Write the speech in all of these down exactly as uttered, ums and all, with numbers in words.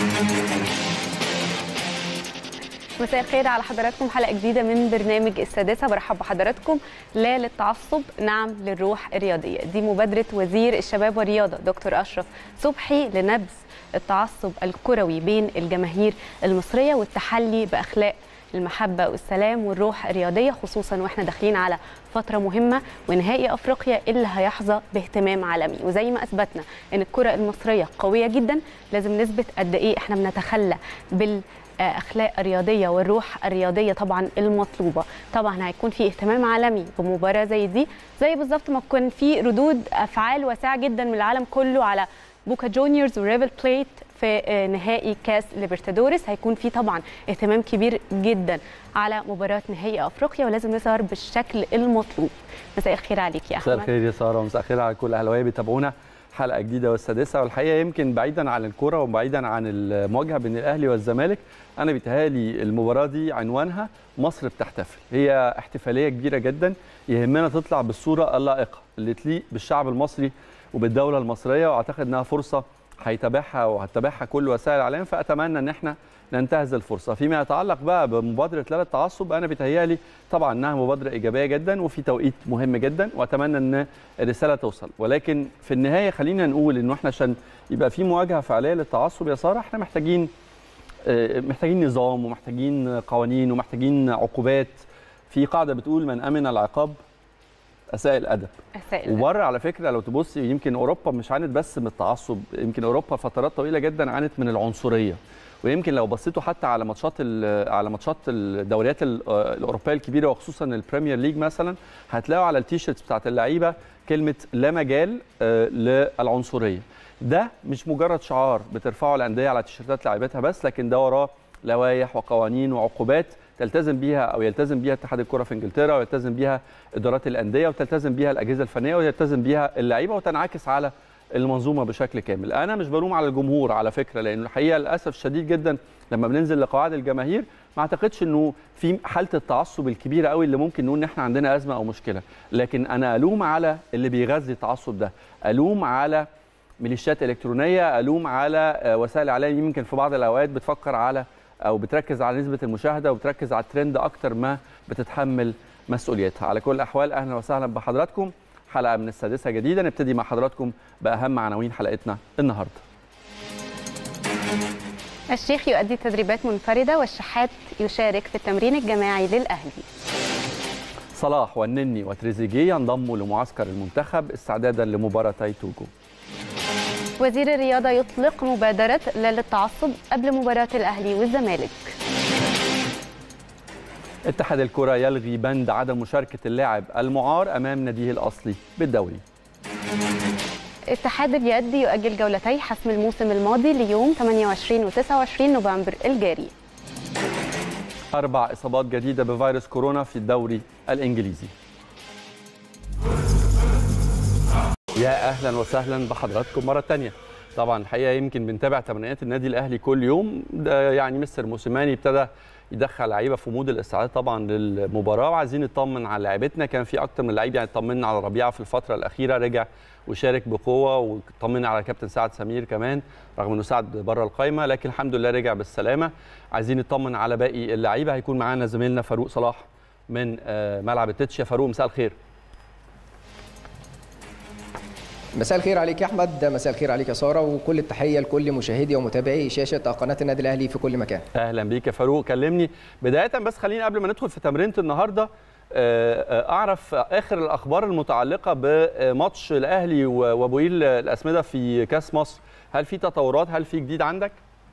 مساء الخير على حضراتكم، حلقة جديدة من برنامج السادسة. برحب بحضراتكم. لا للتعصب، نعم للروح الرياضية. دي مبادرة وزير الشباب والرياضة دكتور أشرف صبحي لنبذ التعصب الكروي بين الجماهير المصرية والتحلي بأخلاق المحبة والسلام والروح الرياضية، خصوصا واحنا داخلين على فترة مهمة ونهائي أفريقيا اللي هيحظى باهتمام عالمي. وزي ما أثبتنا أن الكرة المصرية قوية جدا، لازم نثبت قد إيه احنا بنتخلى بال اخلاق الرياضيه والروح الرياضيه طبعا المطلوبه. طبعا هيكون في اهتمام عالمي بمباراه زي دي، زي بالظبط ما كان في ردود افعال واسعه جدا من العالم كله على بوكا جونيورز وريفل بليت في نهائي كاس ليبرتادوريس. هيكون في طبعا اهتمام كبير جدا على مباراه نهائي افريقيا، ولازم نظهر بالشكل المطلوب. مساء الخير عليك يا احمد. مساء الخير يا ساره، ومساء الخير على كل اهلاويه بيتابعونا. حلقه جديده والسادسه، والحقيقه يمكن بعيدا عن الكره وبعيدا عن المواجهه بين الاهلي والزمالك، انا بيتهيألي المباراه دي عنوانها مصر بتحتفل. هي احتفاليه كبيره جدا، يهمنا تطلع بالصوره اللائقه اللي تليق بالشعب المصري وبالدوله المصريه، واعتقد انها فرصه هيتابعها وهتتابعها كل وسائل الاعلام، فاتمنى ان احنا ننتهز الفرصه. فيما يتعلق بقى بمبادره لا للتعصب، انا بيتهيألي طبعا انها مبادره ايجابيه جدا وفي توقيت مهم جدا، واتمنى ان الرساله توصل. ولكن في النهايه خلينا نقول انه احنا عشان يبقى في مواجهه فعاليه للتعصب يا ساره، احنا محتاجين محتاجين نظام ومحتاجين قوانين ومحتاجين عقوبات. في قاعده بتقول من امن العقاب اساء الادب. وبره على فكره لو تبص، يمكن اوروبا مش عانت بس من التعصب، يمكن اوروبا فترات طويله جدا عانت من العنصريه. ويمكن لو بصيتوا حتى على ماتشات على ماتشات الدوريات الاوروبيه الكبيره وخصوصا البريمير ليج مثلا، هتلاقوا على التيشيرتس بتاعت اللعيبه كلمه لا مجال للعنصريه. ده مش مجرد شعار بترفعه الانديه على تيشيرتات لاعيبتها بس، لكن ده وراه لوائح وقوانين وعقوبات تلتزم بيها او يلتزم بيها اتحاد الكره في انجلترا، ويلتزم بيها ادارات الانديه، وتلتزم بيها الاجهزه الفنيه، ويلتزم بيها اللعيبه، وتنعكس على المنظومه بشكل كامل. انا مش بلوم على الجمهور على فكره، لان الحقيقه للاسف الشديد جدا لما بننزل لقواعد الجماهير ما اعتقدش انه في حاله التعصب الكبيره قوي اللي ممكن نقول ان احنا عندنا ازمه او مشكله. لكن انا الوم على اللي بيغذي التعصب ده، الوم على ميليشيات الكترونيه، الوم على وسائل الاعلام يمكن في بعض الاوقات بتفكر على او بتركز على نسبه المشاهده وبتركز على الترند اكتر ما بتتحمل مسؤوليتها. على كل الاحوال اهلا وسهلا بحضراتكم، حلقه من السادسه جديده. نبتدي مع حضراتكم باهم عناوين حلقتنا النهارده. الشيخ يؤدي تدريبات منفرده والشحات يشارك في التمرين الجماعي للاهلي. صلاح والنني وتريزيجيه ينضموا لمعسكر المنتخب استعدادا لمباراتي توجو. وزير الرياضة يطلق مبادرة لا للتعصب قبل مباراة الأهلي والزمالك. اتحاد الكرة يلغي بند عدم مشاركة اللاعب المعار أمام ناديه الأصلي بالدوري. اتحاد اليد يؤجل جولتي حسم الموسم الماضي ليوم ثمانية وعشرين وتسعة وعشرين نوفمبر الجاري. أربع إصابات جديدة بفيروس كورونا في الدوري الإنجليزي. يا اهلا وسهلا بحضراتكم مره ثانيه. طبعا الحقيقه يمكن بنتابع تمرينات النادي الاهلي كل يوم، ده يعني مستر موسيماني ابتدى يدخل لعيبه في مود الاستعداد طبعا للمباراه، وعايزين نطمن على لعيبتنا. كان في اكتر من لعيب يعني طمنا على ربيعه في الفتره الاخيره، رجع وشارك بقوه، وطمنا على كابتن سعد سمير كمان رغم انه سعد بره القايمه، لكن الحمد لله رجع بالسلامه. عايزين نطمن على باقي اللعيبه. هيكون معانا زميلنا فاروق صلاح من ملعب التتش. يا فاروق مساء الخير. مساء الخير عليك يا احمد، مساء الخير عليك يا ساره، وكل التحيه لكل مشاهدي ومتابعي شاشه قناه النادي الاهلي في كل مكان. اهلا بيك يا فاروق. كلمني بدايه بس، خليني قبل ما ندخل في تمرينه النهارده اعرف اخر الاخبار المتعلقه بماتش الاهلي وابويل الاسمده في كاس مصر. هل في تطورات؟ هل في جديد عندك؟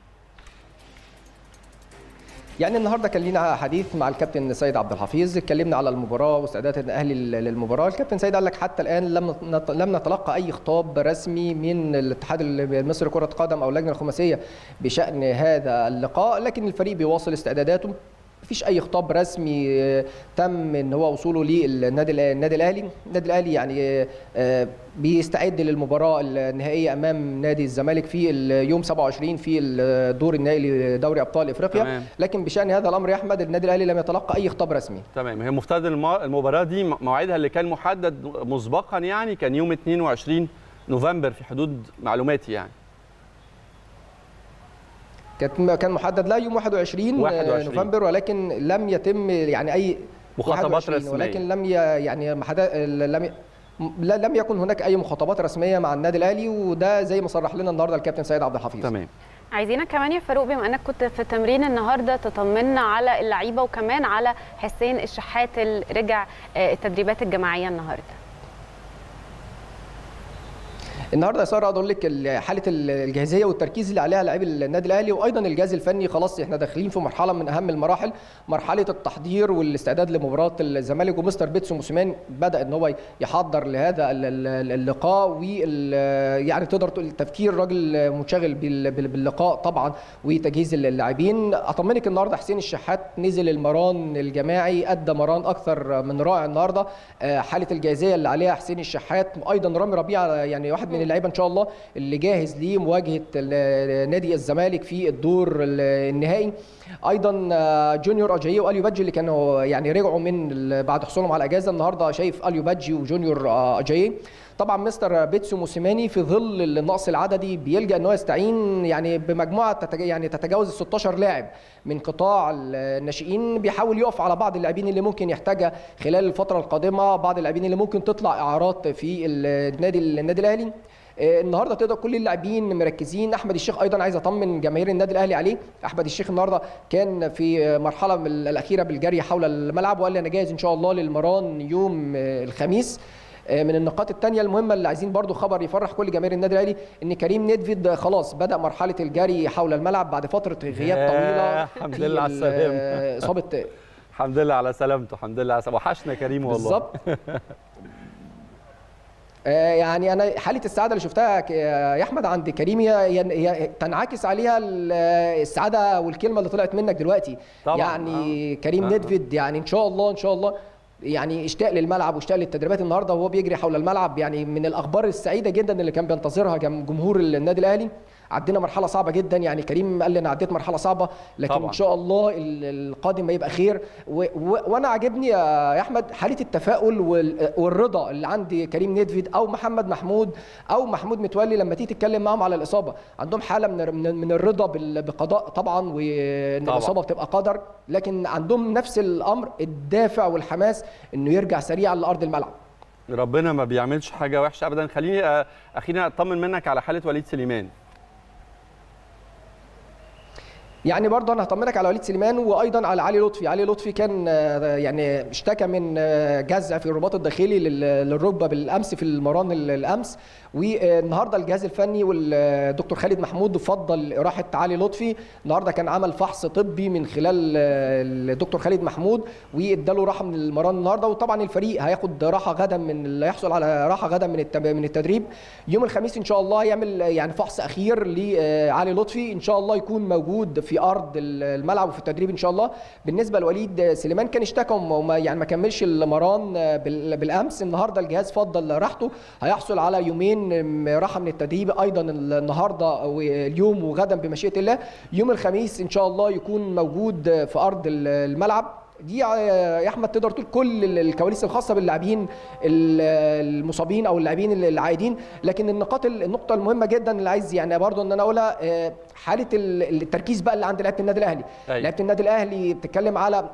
يعني النهارده كان لينا حديث مع الكابتن سيد عبد الحفيظ، اتكلمنا على المباراه واستعدادات الاهلي للمباراه. الكابتن سيد قال لك حتى الان لم لم نتلقى اي خطاب رسمي من الاتحاد المصري لكره القدم او اللجنه الخماسيه بشان هذا اللقاء، لكن الفريق بيواصل استعداداته. مفيش اي خطاب رسمي تم ان هو وصوله للنادي النادي الاهلي. النادي الاهلي يعني بيستعد للمباراه النهائيه امام نادي الزمالك في اليوم سبعة وعشرين في الدور النهائي لدوري ابطال افريقيا. تمام. لكن بشان هذا الامر يا احمد النادي الاهلي لم يتلقى اي خطاب رسمي. تمام. هي مفترض المباراه دي موعدها اللي كان محدد مسبقا يعني كان يوم اثنين وعشرين نوفمبر في حدود معلوماتي يعني. كانت كان محدد لها يوم واحد وعشرين نوفمبر، ولكن لم يتم يعني اي مخاطبات رسميه، ولكن لم يعني لم لم يكن هناك اي مخاطبات رسميه مع النادي الاهلي، وده زي ما صرح لنا النهارده الكابتن سيد عبد الحفيظ. تمام. عايزينك كمان يا فاروق، بما انك كنت في التمرين النهارده، تطمنا على اللعيبه وكمان على حسين الشحات اللي رجع التدريبات الجماعيه النهارده. النهارده يا ساره اقول لك حاله الجاهزيه والتركيز اللي عليها لاعبي النادي الاهلي وايضا الجهاز الفني. خلاص احنا داخلين في مرحله من اهم المراحل، مرحله التحضير والاستعداد لمباراه الزمالك، ومستر بيتسو موسيماني بدا ان هو يحضر لهذا اللقاء، ويعني تقدر تقول التفكير الراجل منشغل باللقاء طبعا وتجهيز اللاعبين. اطمنك النهارده حسين الشحات نزل المران الجماعي، ادى مران اكثر من رائع النهارده. حاله الجاهزيه اللي عليها حسين الشحات، ايضا رامي ربيعه يعني واحد من اللعيبه ان شاء الله اللي جاهز لمواجهه نادي الزمالك في الدور النهائي. ايضا جونيور اجاييه واليو بادجي اللي كانوا يعني رجعوا من بعد حصولهم على اجازه، النهارده شايف اليو بادجي وجونيور اجاييه. طبعا مستر بيتسو موسيماني في ظل النقص العددي بيلجا ان هو يستعين يعني بمجموعه يعني تتجاوز ال ستاشر لاعب من قطاع الناشئين، بيحاول يقف على بعض اللاعبين اللي ممكن يحتاجها خلال الفتره القادمه، بعض اللاعبين اللي ممكن تطلع اعارات في النادي النادي الاهلي. النهارده تقدر كل اللاعبين مركزين. احمد الشيخ ايضا عايز اطمن جماهير النادي الاهلي عليه. احمد الشيخ النهارده كان في مرحله من الاخيره بالجري حول الملعب، وقال لي انا جاهز ان شاء الله للمران يوم الخميس. من النقاط الثانيه المهمه اللي عايزين برضو خبر يفرح كل جماهير النادي الاهلي، ان كريم نيدفيد خلاص بدا مرحله الجري حول الملعب بعد فتره غياب طويله. الحمد لله على السلامه. اصابه الحمد لله على سلامته، الحمد لله على سلامته. وحشنا كريم والله. بالظبط. يعني انا حاله السعاده اللي شفتها يا احمد عند كريم هي تنعكس عليها السعاده والكلمه اللي طلعت منك دلوقتي طبعا. يعني آه. كريم آه. نيدفيد يعني ان شاء الله ان شاء الله يعني اشتاق للملعب واشتاق للتدريبات النهارده وهو بيجري حول الملعب. يعني من الاخبار السعيده جدا اللي كان بينتظرها جمهور النادي الاهلي. عدينا مرحله صعبه جدا، يعني كريم قال لي انا عديت مرحله صعبه، لكن طبعا. ان شاء الله القادم هيبقى خير. و... و... وانا عاجبني يا احمد حاله التفاؤل وال... والرضا اللي عند كريم نيدفيد او محمد محمود او محمود متولي لما تيجي تتكلم معاهم على الاصابه، عندهم حاله من من الرضا بقضاء طبعا، وان الاصابه بتبقى قدر، لكن عندهم نفس الامر الدافع والحماس انه يرجع سريعا لارض الملعب. ربنا ما بيعملش حاجه وحشه ابدا. خليني اخيرا اطمن منك على حاله وليد سليمان. يعني برضه انا هطمنك على وليد سليمان وايضا على علي لطفي. علي لطفي كان يعني اشتكى من جزع في الرباط الداخلي للركبه بالامس في المران الامس، والنهارده الجهاز الفني والدكتور خالد محمود فضل راحه علي لطفي. النهارده كان عمل فحص طبي من خلال الدكتور خالد محمود واداله راحه من المران النهارده، وطبعا الفريق هياخد راحه غدا من اللي هيحصل على راحه غدا من من التدريب. يوم الخميس ان شاء الله يعمل يعني فحص اخير لعلي لطفي، ان شاء الله يكون موجود في ارض الملعب وفي التدريب ان شاء الله. بالنسبه لوليد سليمان كان اشتكى وما يعني ما كملش المران بالامس، النهارده الجهاز فضل راحته، هيحصل على يومين راحه من التدريب ايضا النهارده واليوم وغدا بمشيئه الله. يوم الخميس ان شاء الله يكون موجود في ارض الملعب. دي يا احمد تقدر تقول كل الكواليس الخاصه باللاعبين المصابين او اللاعبين العائدين، لكن النقاط النقطه المهمه جدا اللي عايز يعني برضو ان انا اقولها حاله التركيز بقى اللي عند لعيبه النادي الاهلي. لعيبه النادي الاهلي بتتكلم على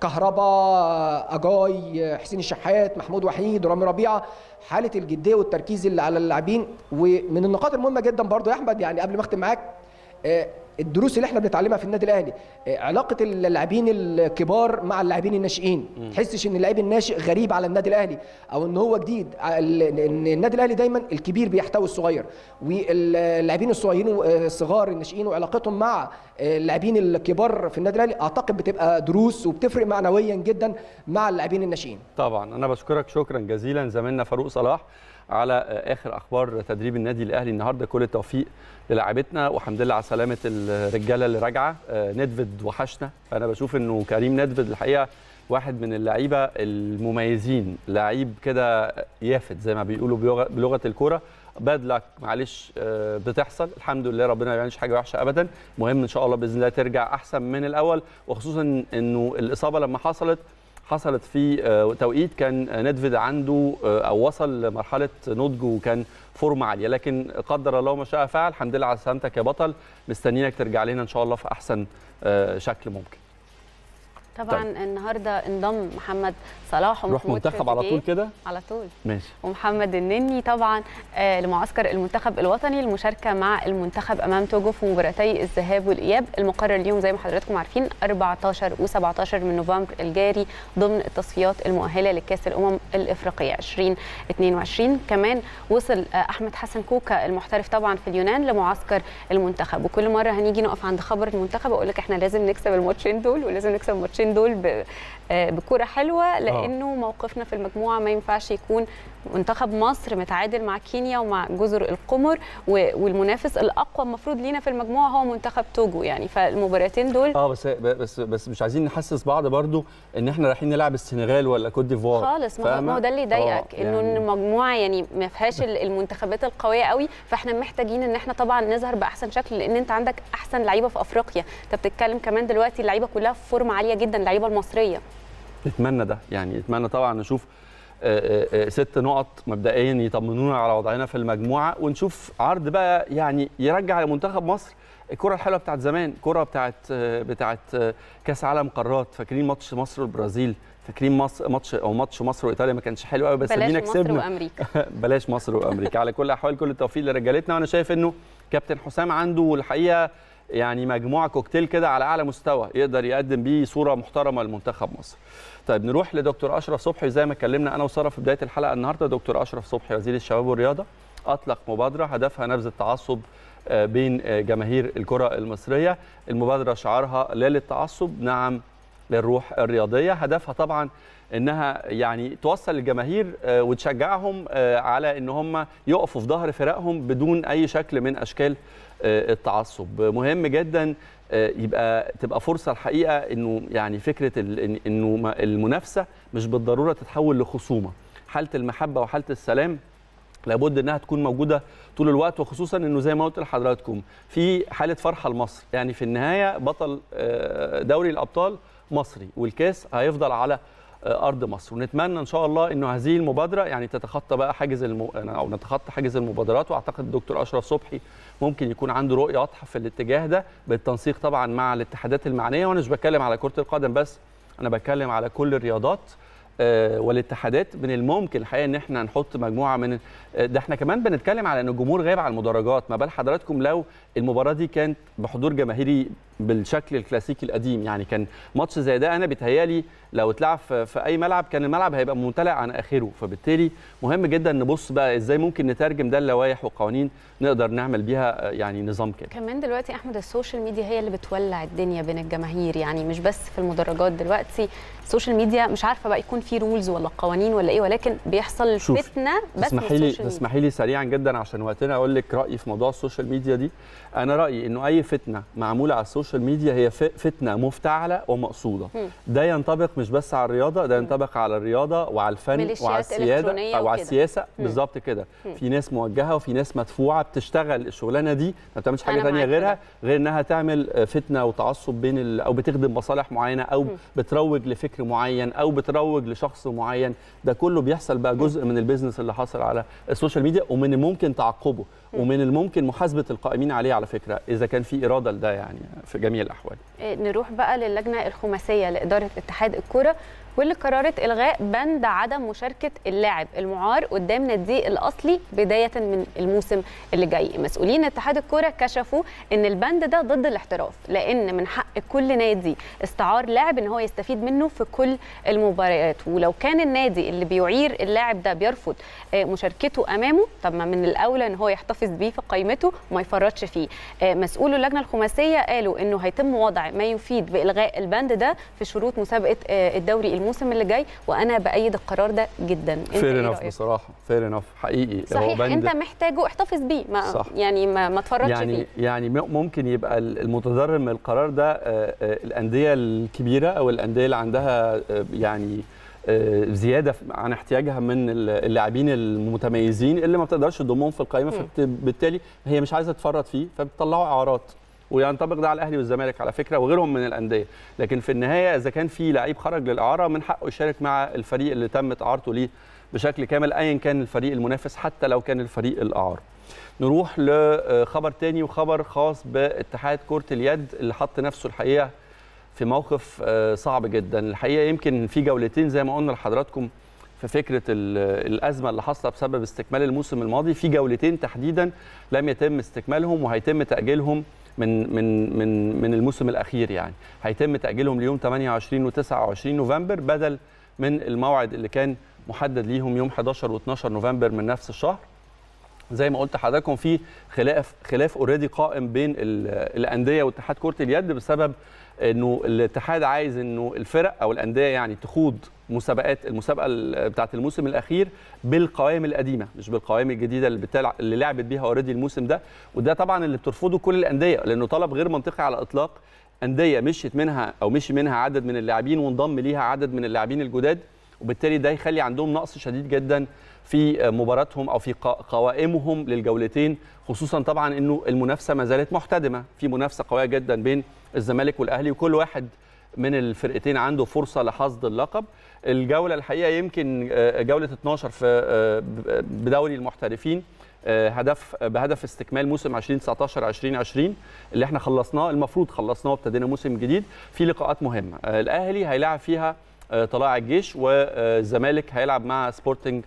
كهربا، اجاي، حسين الشحات، محمود وحيد، رامي ربيعه، حاله الجديه والتركيز اللي على اللاعبين. ومن النقاط المهمه جدا برضو يا احمد يعني قبل ما اختم معاك الدروس اللي احنا بنتعلمها في النادي الاهلي، علاقه اللاعبين الكبار مع اللاعبين الناشئين. ما تحسش ان اللاعب الناشئ غريب على النادي الاهلي او ان هو جديد. النادي الاهلي دايما الكبير بيحتوي الصغير، واللاعبين الصغيرين الصغار الناشئين وعلاقتهم مع اللاعبين الكبار في النادي الاهلي اعتقد بتبقى دروس وبتفرق معنويا جدا مع اللاعبين الناشئين. طبعا انا بشكرك شكرا جزيلا زميلنا فاروق صلاح على اخر اخبار تدريب النادي الاهلي النهارده. كل التوفيق للاعبتنا والحمد لله على سلامه الرجاله اللي راجعه. ندفد وحشنا، انا بشوف انه كريم ندفد الحقيقه واحد من اللعيبه المميزين، لعيب كده يافت زي ما بيقولوا بلغه الكوره. باد لك معلش بتحصل، الحمد لله ربنا ما بيعملش حاجه وحشه ابدا. مهم ان شاء الله باذن الله ترجع احسن من الاول، وخصوصا انه الاصابه لما حصلت حصلت في توقيت كان نيدفيد عنده او وصل لمرحله نضج وكان فورمه عاليه، لكن قدر الله ما شاء فعل. الحمد لله على سلامتك يا بطل، مستنيينك ترجع لنا ان شاء الله في احسن شكل ممكن. طبعا طيب. النهارده انضم محمد صلاح روح منتخب على طول كده على طول ماشي، ومحمد النني طبعا آه لمعسكر المنتخب الوطني للمشاركه مع المنتخب امام توجو في مباراتي الذهاب والاياب المقرر اليوم زي ما حضراتكم عارفين أربعتاشر وسبعتاشر من نوفمبر الجاري ضمن التصفيات المؤهله لكاس الامم الافريقيه ألفين واثنين وعشرين. كمان وصل آه احمد حسن كوكا المحترف طبعا في اليونان لمعسكر المنتخب، وكل مره هنيجي نقف عند خبر المنتخب اقول لك احنا لازم نكسب الماتشين دول ولازم نكسب الماتشين دول بكرة حلوة، لأنه موقفنا في المجموعة ما ينفعش يكون منتخب مصر متعادل مع كينيا ومع جزر القمر، والمنافس الأقوى المفروض لينا في المجموعة هو منتخب توجو يعني، فالمباراتين دول اه بس بس بس مش عايزين نحسس بعض برضو ان احنا رايحين نلعب السنغال ولا كوت ديفوار خالص. ما هو ده اللي يضايقك انه يعني المجموعة يعني ما فيهاش المنتخبات القوية قوي، فاحنا محتاجين ان احنا طبعا نظهر بأحسن شكل، لأن انت عندك أحسن لعيبة في أفريقيا. انت بتتكلم كمان دلوقتي اللعيبة كلها في فورمة عالية جدا، اللعيبة المصرية. نتمنى ده يعني، نتمنى طبعا نشوف ست نقط مبدئيا يطمنونا على وضعنا في المجموعه، ونشوف عرض بقى يعني يرجع لمنتخب مصر الكره الحلوه بتاعت زمان، الكره بتاعت بتاعت كاس عالم قارات. فاكرين ماتش مصر والبرازيل؟ فاكرين ماتش او ماتش مصر وايطاليا ما كانش حلو قوي بس ادينا كسبنا. بلاش مصر وامريكا بلاش مصر وامريكا. على كل الاحوال كل التوفيق لرجالتنا، وانا شايف انه كابتن حسام عنده الحقيقه يعني مجموعه كوكتيل كده على اعلى مستوى يقدر يقدم بيه صوره محترمه لمنتخب مصر. طيب نروح لدكتور اشرف صبحي. زي ما اتكلمنا انا وساره في بدايه الحلقه النهارده، دكتور اشرف صبحي وزير الشباب والرياضه اطلق مبادره هدفها نبذ التعصب بين جماهير الكره المصريه. المبادره شعارها لا للتعصب نعم للروح الرياضيه. هدفها طبعا انها يعني توصل للجماهير وتشجعهم على ان هم يقفوا في ظهر فرقهم بدون اي شكل من اشكال التعصب. مهم جدا يبقى تبقى فرصه الحقيقه انه يعني فكره انه المنافسه مش بالضروره تتحول لخصومه. حاله المحبه وحاله السلام لابد انها تكون موجوده طول الوقت، وخصوصا انه زي ما قلت لحضراتكم في حاله فرحه لمصر. يعني في النهايه بطل دوري الابطال مصري، والكاس هيفضل على ارض مصر، ونتمنى ان شاء الله انه هذه المبادره يعني تتخطى بقى حاجز الم... او نتخطى حاجز المبادرات. واعتقد الدكتور اشرف صبحي ممكن يكون عنده رؤيه واضحه في الاتجاه ده بالتنسيق طبعا مع الاتحادات المعنيه. وانا مش بتكلم على كره القدم بس، انا بتكلم على كل الرياضات والاتحادات. من الممكن الحقيقه ان احنا نحط مجموعه من ده. احنا كمان بنتكلم على ان الجمهور غايب على المدرجات، ما بال حضراتكم لو المباراه دي كانت بحضور جماهيري بالشكل الكلاسيكي القديم. يعني كان ماتش زي ده انا بيتهيالي لو اتلعب في اي ملعب كان الملعب هيبقى ممتلئ عن اخره. فبالتالي مهم جدا نبص بقى ازاي ممكن نترجم ده لوائح وقوانين نقدر نعمل بيها يعني نظام كده. كمان دلوقتي احمد السوشيال ميديا هي اللي بتولع الدنيا بين الجماهير، يعني مش بس في المدرجات. دلوقتي السوشيال ميديا مش عارفه بقى يكون في رولز ولا قوانين ولا ايه، ولكن بيحصل فتنه بس اسمحي لي اسمحي لي سريعا جدا عشان وقتنا اقول لك رايي في موضوع السوشيال ميديا دي. انا رايي انه اي فتنه معموله على السوشيال ميديا هي فتنه مفتعله ومقصوده. م. ده ينطبق مش بس على الرياضه، ده ينطبق على الرياضه وعلى الفن وعلى السياده او على السياسه بالظبط كده. في ناس موجهه وفي ناس مدفوعه بتشتغل الشغلانه دي، ما بتعملش حاجه ثانيه غيرها غير انها تعمل فتنه وتعصب بين ال... او بتخدم مصالح معينه او م. بتروج لفكر معين او بتروج لشخص معين. ده كله بيحصل بقى جزء من البيزنس اللي حاصل على السوشيال ميديا، ومن الممكن تعقبه ومن الممكن محاسبه القائمين عليه على فكره اذا كان في اراده لده يعني في جميع الاحوال. نروح بقى للجنه الخماسيه لاداره اتحاد الكره، واللي قررت الغاء بند عدم مشاركه اللاعب المعار قدام ناديه الاصلي بدايه من الموسم اللي جاي. مسؤولين اتحاد الكره كشفوا ان البند ده ضد الاحتراف، لان من حق كل نادي استعار لاعب ان هو يستفيد منه في كل المباريات، ولو كان النادي اللي بيعير اللاعب ده بيرفض مشاركته امامه، طب ما من الاولى ان هو يحتفظ بيه في قائمته وما يفرطش فيه. مسؤولو اللجنه الخماسيه قالوا انه هيتم وضع ما يفيد بالغاء البند ده في شروط مسابقه الدوري الموسم اللي جاي، وانا بايد القرار ده جدا. فير انف بصراحه، فير انف حقيقي. صحيح انت محتاجه احتفظ بيه، ما صح. يعني ما, ما تفرطش يعني فيه. يعني ممكن يبقى المتضرر من القرار ده الانديه الكبيره او الانديه اللي عندها يعني زياده عن احتياجها من اللاعبين المتميزين اللي ما بتقدرش تضمهم في القائمه، فبالتالي هي مش عايزه تفرط فيه فبتطلعوا اعارات. وينطبق ده على الاهلي والزمالك على فكره وغيرهم من الانديه. لكن في النهايه اذا كان في لعيب خرج للاعاره من حقه يشارك مع الفريق اللي تمت اعارته ليه بشكل كامل ايا كان الفريق المنافس حتى لو كان الفريق الاعار. نروح لخبر تاني وخبر خاص باتحاد كرة اليد اللي حط نفسه الحقيقة في موقف صعب جدا. الحقيقة يمكن في جولتين زي ما قلنا لحضراتكم في فكرة الأزمة اللي حصلت بسبب استكمال الموسم الماضي، في جولتين تحديدا لم يتم استكمالهم وهيتم تأجيلهم من من من من الموسم الأخير. يعني هيتم تأجيلهم ليوم ثمانية وعشرين وتسعة وعشرين نوفمبر بدل من الموعد اللي كان محدد ليهم يوم حداشر واثناشر نوفمبر من نفس الشهر. زي ما قلت لحضراتكم في خلاف خلاف اوريدي قائم بين الانديه واتحاد كره اليد بسبب انه الاتحاد عايز انه الفرق او الانديه يعني تخوض مسابقات المسابقه بتاعه الموسم الاخير بالقوائم القديمه مش بالقوائم الجديده اللي بتلع... اللي لعبت بيها اوريدي الموسم ده، وده طبعا اللي بترفضه كل الانديه لانه طلب غير منطقي على الاطلاق. انديه مشيت منها او مشي منها عدد من اللاعبين وانضم ليها عدد من اللاعبين الجداد، وبالتالي ده يخلي عندهم نقص شديد جدا في مباراتهم او في قوائمهم للجولتين، خصوصا طبعا انه المنافسه ما زالت محتدمه، في منافسه قويه جدا بين الزمالك والاهلي وكل واحد من الفرقتين عنده فرصه لحصد اللقب. الجوله الحقيقه يمكن جوله اتناشر في بدوري المحترفين هدف بهدف استكمال موسم ألفين وتسعتاشر ألفين وعشرين اللي احنا خلصناه، المفروض خلصناه وابتدينا موسم جديد في لقاءات مهمه. الاهلي هيلاعب فيها طلائع الجيش والزمالك هيلعب مع سبورتنج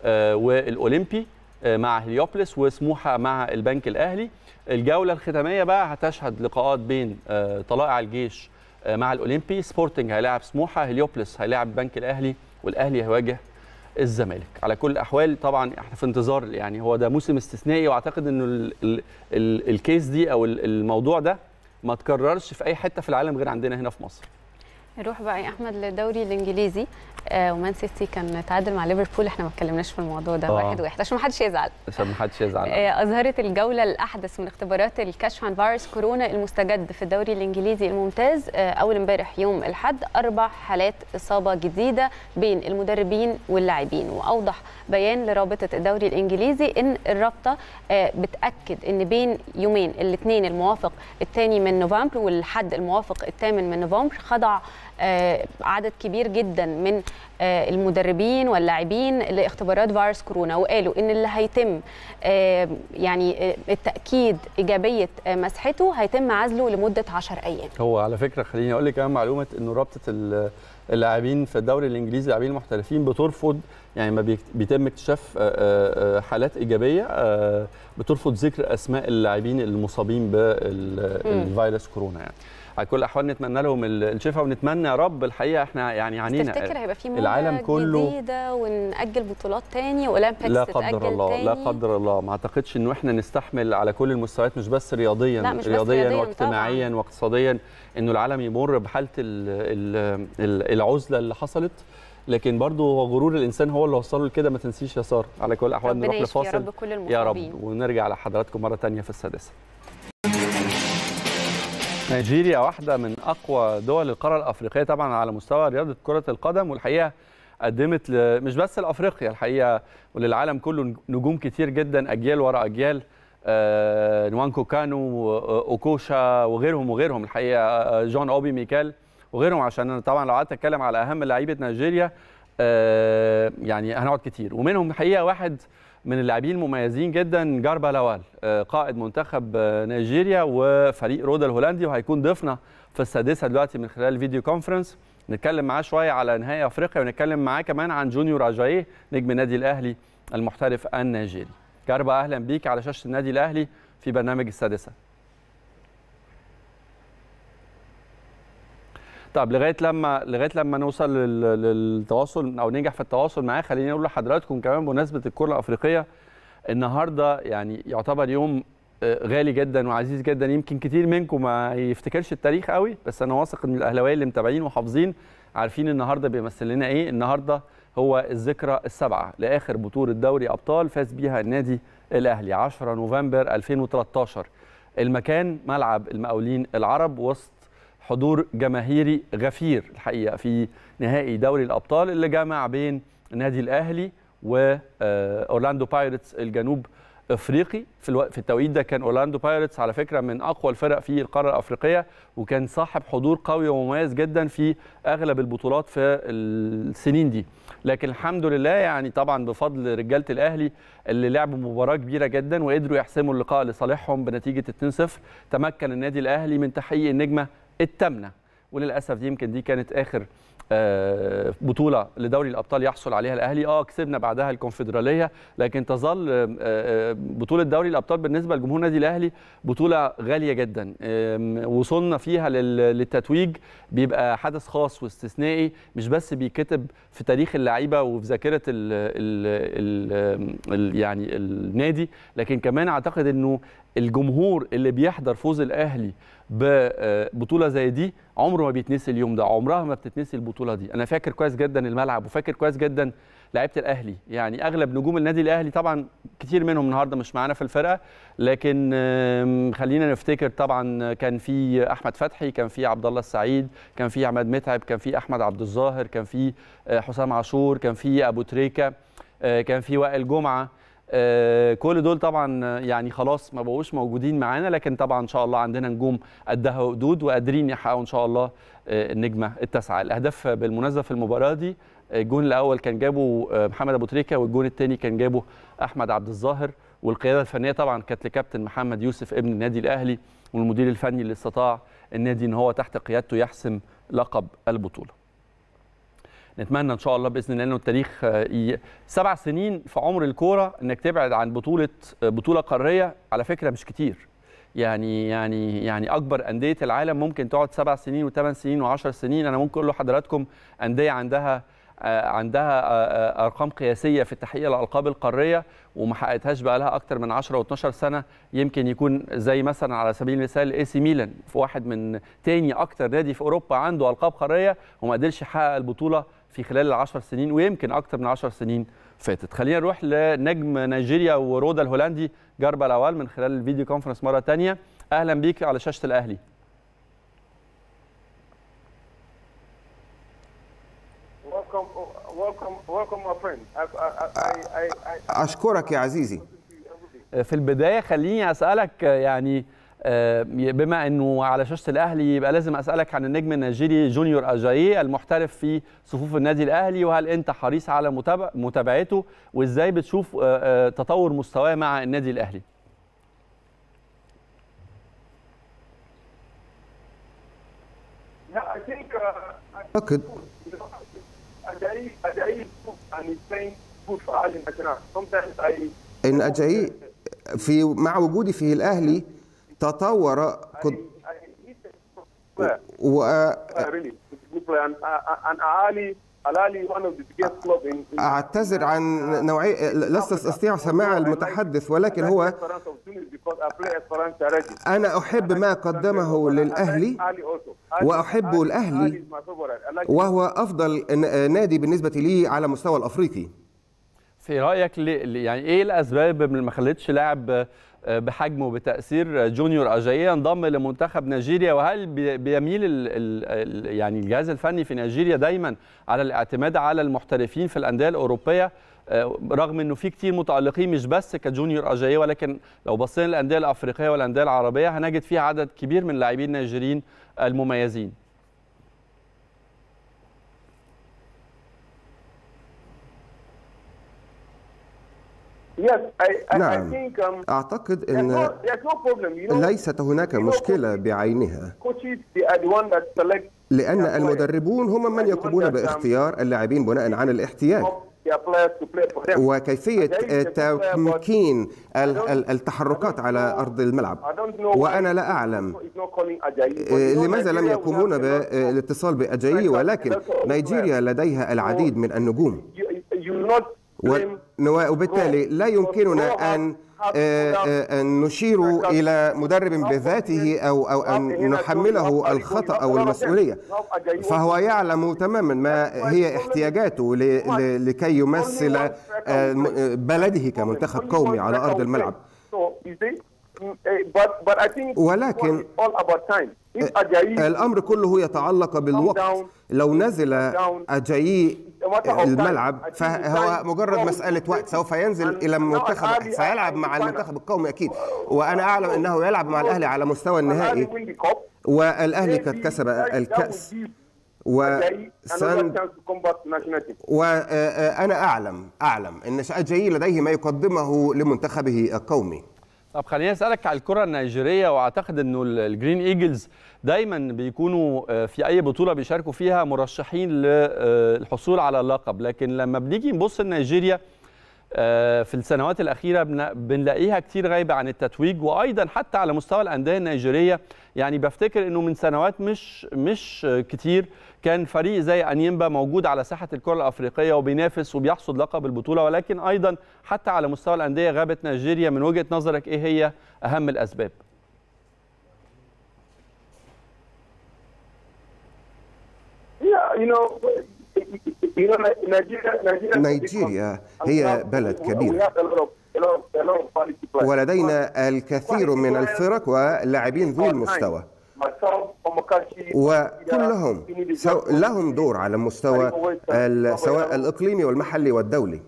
والاولمبي مع هليوبلس وسموحه مع البنك الاهلي. الجوله الختاميه بقى هتشهد لقاءات بين طلائع الجيش مع الاولمبي، سبورتنج هيلاعب سموحه، هليوبلس هيلاعب البنك الاهلي، والاهلي هيواجه الزمالك. على كل الاحوال طبعا احنا في انتظار، يعني هو ده موسم استثنائي واعتقد انه ال ال ال الكيس دي او الموضوع ده ما تكررش في اي حته في العالم غير عندنا هنا في مصر. نروح بقى يا احمد للدوري الانجليزي. آه ومان سيتي كان تعادل مع ليفربول، احنا ما اتكلمناش في الموضوع ده. آه. واحد واحد عشان ما حدش يزعل عشان ما حدش يزعل آه اظهرت الجوله الاحدث من اختبارات الكشف عن فيروس كورونا المستجد في الدوري الانجليزي الممتاز آه اول امبارح يوم الاحد اربع حالات اصابه جديده بين المدربين واللاعبين. واوضح بيان لرابطه الدوري الانجليزي ان الرابطه آه بتاكد ان بين يومين الاثنين الموافق الثاني من نوفمبر والحد الموافق الثامن من نوفمبر خضع آه عدد كبير جدا من آه المدربين واللاعبين لاختبارات فيروس كورونا، وقالوا ان اللي هيتم آه يعني آه التاكيد ايجابيه آه مسحته هيتم عزله لمده عشرة ايام. هو على فكره خليني اقول لك كمان معلومه انه رابطه اللاعبين في الدوري الانجليزي اللاعبين المحترفين بترفض، يعني ما بيتم اكتشاف حالات ايجابيه بترفض ذكر اسماء اللاعبين المصابين بالفيروس كورونا. يعني على كل الاحوال نتمنى لهم الشفاء ونتمنى يا رب. الحقيقه احنا يعني عانينا، تفتكر هيبقى في العالم كله جديده ونأجل بطولات تاني واولمبيكس لا قدر الله تاني. لا قدر الله، ما اعتقدش انه احنا نستحمل على كل المستويات مش بس رياضيا لا مش رياضيا بس واجتماعيا واقتصاديا انه العالم يمر بحاله العزله اللي حصلت، لكن برضه هو غرور الانسان هو اللي وصله لكده. ما تنسيش يا ساره. على كل الاحوال نروح لفاصل يا رب كل المصابين يا رب ونرجع لحضراتكم مره ثانيه في السادسه. نيجيريا واحده من اقوى دول القاره الافريقيه طبعا على مستوى رياضه كره القدم، والحقيقه قدمت مش بس لافريقيا الحقيقه وللعالم كله نجوم كتير جدا، اجيال ورا اجيال، آه نوانكو كانو، اوكوشا وغيرهم وغيرهم الحقيقه، جون اوبي ميكال وغيرهم. عشان انا طبعا لو قعدت اتكلم على اهم لعيبه نيجيريا آه يعني هنقعد كتير، ومنهم الحقيقه واحد من اللاعبين المميزين جدا جاربا لاوال قائد منتخب نيجيريا وفريق رودا الهولندي، وهيكون ضيفنا في السادسه دلوقتي من خلال الفيديو كونفرنس. نتكلم معاه شويه على نهائي افريقيا ونتكلم معاه كمان عن جونيور اجاييه نجم النادي الاهلي المحترف النيجيري. جاربا اهلا بيك على شاشه النادي الاهلي في برنامج السادسه. طب لغايه لما لغايه لما نوصل للتواصل او ننجح في التواصل معاه، خليني اقول لحضراتكم كمان بمناسبه الكره الافريقيه، النهارده يعني يعتبر يوم غالي جدا وعزيز جدا. يمكن كتير منكم ما يفتكرش التاريخ قوي، بس انا واثق ان الاهلاويه اللي متابعين وحافظين عارفين النهارده بيمثل لنا ايه. النهارده هو الذكرى السابعه لاخر بطوله دوري ابطال فاز بيها النادي الاهلي عشرة نوفمبر ألفين وتلتاشر. المكان ملعب المقاولين العرب وسط حضور جماهيري غفير الحقيقه في نهائي دوري الابطال اللي جمع بين النادي الاهلي واورلاندو بايرتس الجنوب افريقي في الوقت في التوقيت ده. كان اورلاندو بايرتس على فكره من اقوى الفرق في القاره الافريقيه، وكان صاحب حضور قوي ومميز جدا في اغلب البطولات في السنين دي. لكن الحمد لله يعني طبعا بفضل رجاله الاهلي اللي لعبوا مباراه كبيره جدا وقدروا يحسموا اللقاء لصالحهم بنتيجه اتنين صفر، تمكن النادي الاهلي من تحقيق النجمه الثامنه. وللاسف دي يمكن دي كانت اخر بطوله لدوري الابطال يحصل عليها الاهلي. اه كسبنا بعدها الكونفدراليه، لكن تظل بطوله دوري الابطال بالنسبه لجمهور النادي الاهلي بطوله غاليه جدا. وصولنا فيها للتتويج بيبقى حدث خاص واستثنائي، مش بس بيكتب في تاريخ اللعيبه وفي ذاكره ال ال ال يعني النادي، لكن كمان اعتقد انه الجمهور اللي بيحضر فوز الاهلي ببطوله زي دي عمره ما بيتنسي اليوم ده، عمرها ما بتتنسي البطوله دي. انا فاكر كويس جدا الملعب وفاكر كويس جدا لعيبه الاهلي، يعني اغلب نجوم النادي الاهلي طبعا كتير منهم النهارده مش معانا في الفرقه، لكن خلينا نفتكر طبعا كان في احمد فتحي، كان في عبد الله السعيد، كان في عماد متعب، كان في احمد عبد الظاهر، كان في حسام عاشور، كان في ابو تريكه، كان في وائل جمعه. آه كل دول طبعا يعني خلاص ما بقوش موجودين معانا، لكن طبعا ان شاء الله عندنا نجوم قدها وقدود وقادرين يحققوا ان شاء الله آه النجمه التاسعه. الاهداف بالمناسبه في المباراه دي، الجون الاول كان جابه آه محمد ابو تريكه، والجون الثاني كان جابه احمد عبد الظاهر. والقياده الفنيه طبعا كانت لكابتن محمد يوسف ابن النادي الاهلي، والمدير الفني اللي استطاع النادي ان هو تحت قيادته يحسم لقب البطوله. نتمنى ان شاء الله باذن الله انه التاريخ سبع سنين في عمر الكوره انك تبعد عن بطوله بطوله قاريه على فكره مش كتير. يعني يعني يعني اكبر انديه العالم ممكن تقعد سبع سنين وثمان سنين وعشر سنين. انا ممكن اقول لحضراتكم انديه عندها عندها ارقام قياسيه في تحقيق الالقاب القاريه وما حققتهاش بقى لها اكتر من عشرة واتناشر سنه. يمكن يكون زي مثلا على سبيل المثال اي سي ميلان، في واحد من تاني اكتر نادي في اوروبا عنده القاب قاريه وما قدرش يحقق البطوله في خلال العشر سنين، ويمكن اكتر من عشر سنين فاتت. خلينا نروح لنجم نيجيريا ورودا الهولندي جاربا لاوال من خلال الفيديو كونفرنس مره ثانيه. اهلا بيك على شاشه الاهلي. Welcome, welcome, welcome my friend. I, I, I, I, أشكرك يا عزيزي. في البداية خليني أسألك، يعني بما أنه على شاشة الأهلي يبقى لازم أسألك عن النجم النيجيري جونيور أجاييه المحترف في صفوف النادي الأهلي، وهل أنت حريص على متابعته وإزاي بتشوف تطور مستواه مع النادي الأهلي؟ أعتقد إن أجاييه في مع وجودي في الأهلي تطور قد... و... أعتذر عن نوعية لست أستطيع سماع المتحدث، ولكن هو أنا أحب ما قدمه للأهلي وأحب الأهلي، وهو أفضل نادي بالنسبة لي على مستوى الأفريقي. في رأيك يعني إيه الأسباب اللي ما خلتش لاعب بحجمه وبتأثير جونيور أجاييه ينضم لمنتخب نيجيريا؟ وهل بيميل ال ال يعني الجهاز الفني في نيجيريا دايما على الاعتماد على المحترفين في الأندية الأوروبية، رغم انه في كتير متألقين مش بس كجونيور أجاييه، ولكن لو بصينا للأندية الأفريقية والأندية العربية هنجد فيها عدد كبير من اللاعبين النيجيريين المميزين؟ نعم، أعتقد أن ليست هناك مشكلة بعينها، لأن المدربون هم من يقومون باختيار اللاعبين بناء على الاحتياج وكيفية تمكين التحركات على أرض الملعب. وأنا لا أعلم لماذا لم يقومون بالاتصال بأجاييه، ولكن نيجيريا لديها العديد من النجوم، وبالتالي لا يمكننا أن أن نشير إلى مدرب بذاته أو أو أن نحمله الخطأ أو المسؤولية، فهو يعلم تماما ما هي احتياجاته لكي يمثل بلده كمنتخب قومي على أرض الملعب. ولكن الأمر كله يتعلق بالوقت. لو نزل أجايي الملعب فهو مجرد مسألة وقت، سوف ينزل إلى المنتخب، سيلعب مع المنتخب القومي أكيد، وأنا أعلم أنه يلعب مع الأهلي على مستوى النهائي، والأهلي قد كسب الكأس وسان وأنا أعلم أعلم أن أجايي لديه ما يقدمه لمنتخبه القومي. طب خليني اسالك على الكره النيجيريه، واعتقد انه الجرين ايجلز دايما بيكونوا في اي بطوله بيشاركوا فيها مرشحين للحصول على اللقب، لكن لما بنيجي نبص لنيجيريا في السنوات الاخيره بنلاقيها كتير غايبه عن التتويج، وايضا حتى على مستوى الانديه النيجيريه. يعني بفتكر انه من سنوات مش مش كتير كان فريق زي انيمبا موجود على ساحه الكره الافريقيه وبينافس وبيحصد لقب البطوله، ولكن ايضا حتى على مستوى الانديه غابت نيجيريا. من وجهه نظرك ايه هي اهم الاسباب؟ نيجيريا هي بلد كبير ولدينا الكثير من الفرق ولاعبين ذو المستوى، وكلهم لهم دور على المستوى سواء الإقليمي والمحلي والدولي،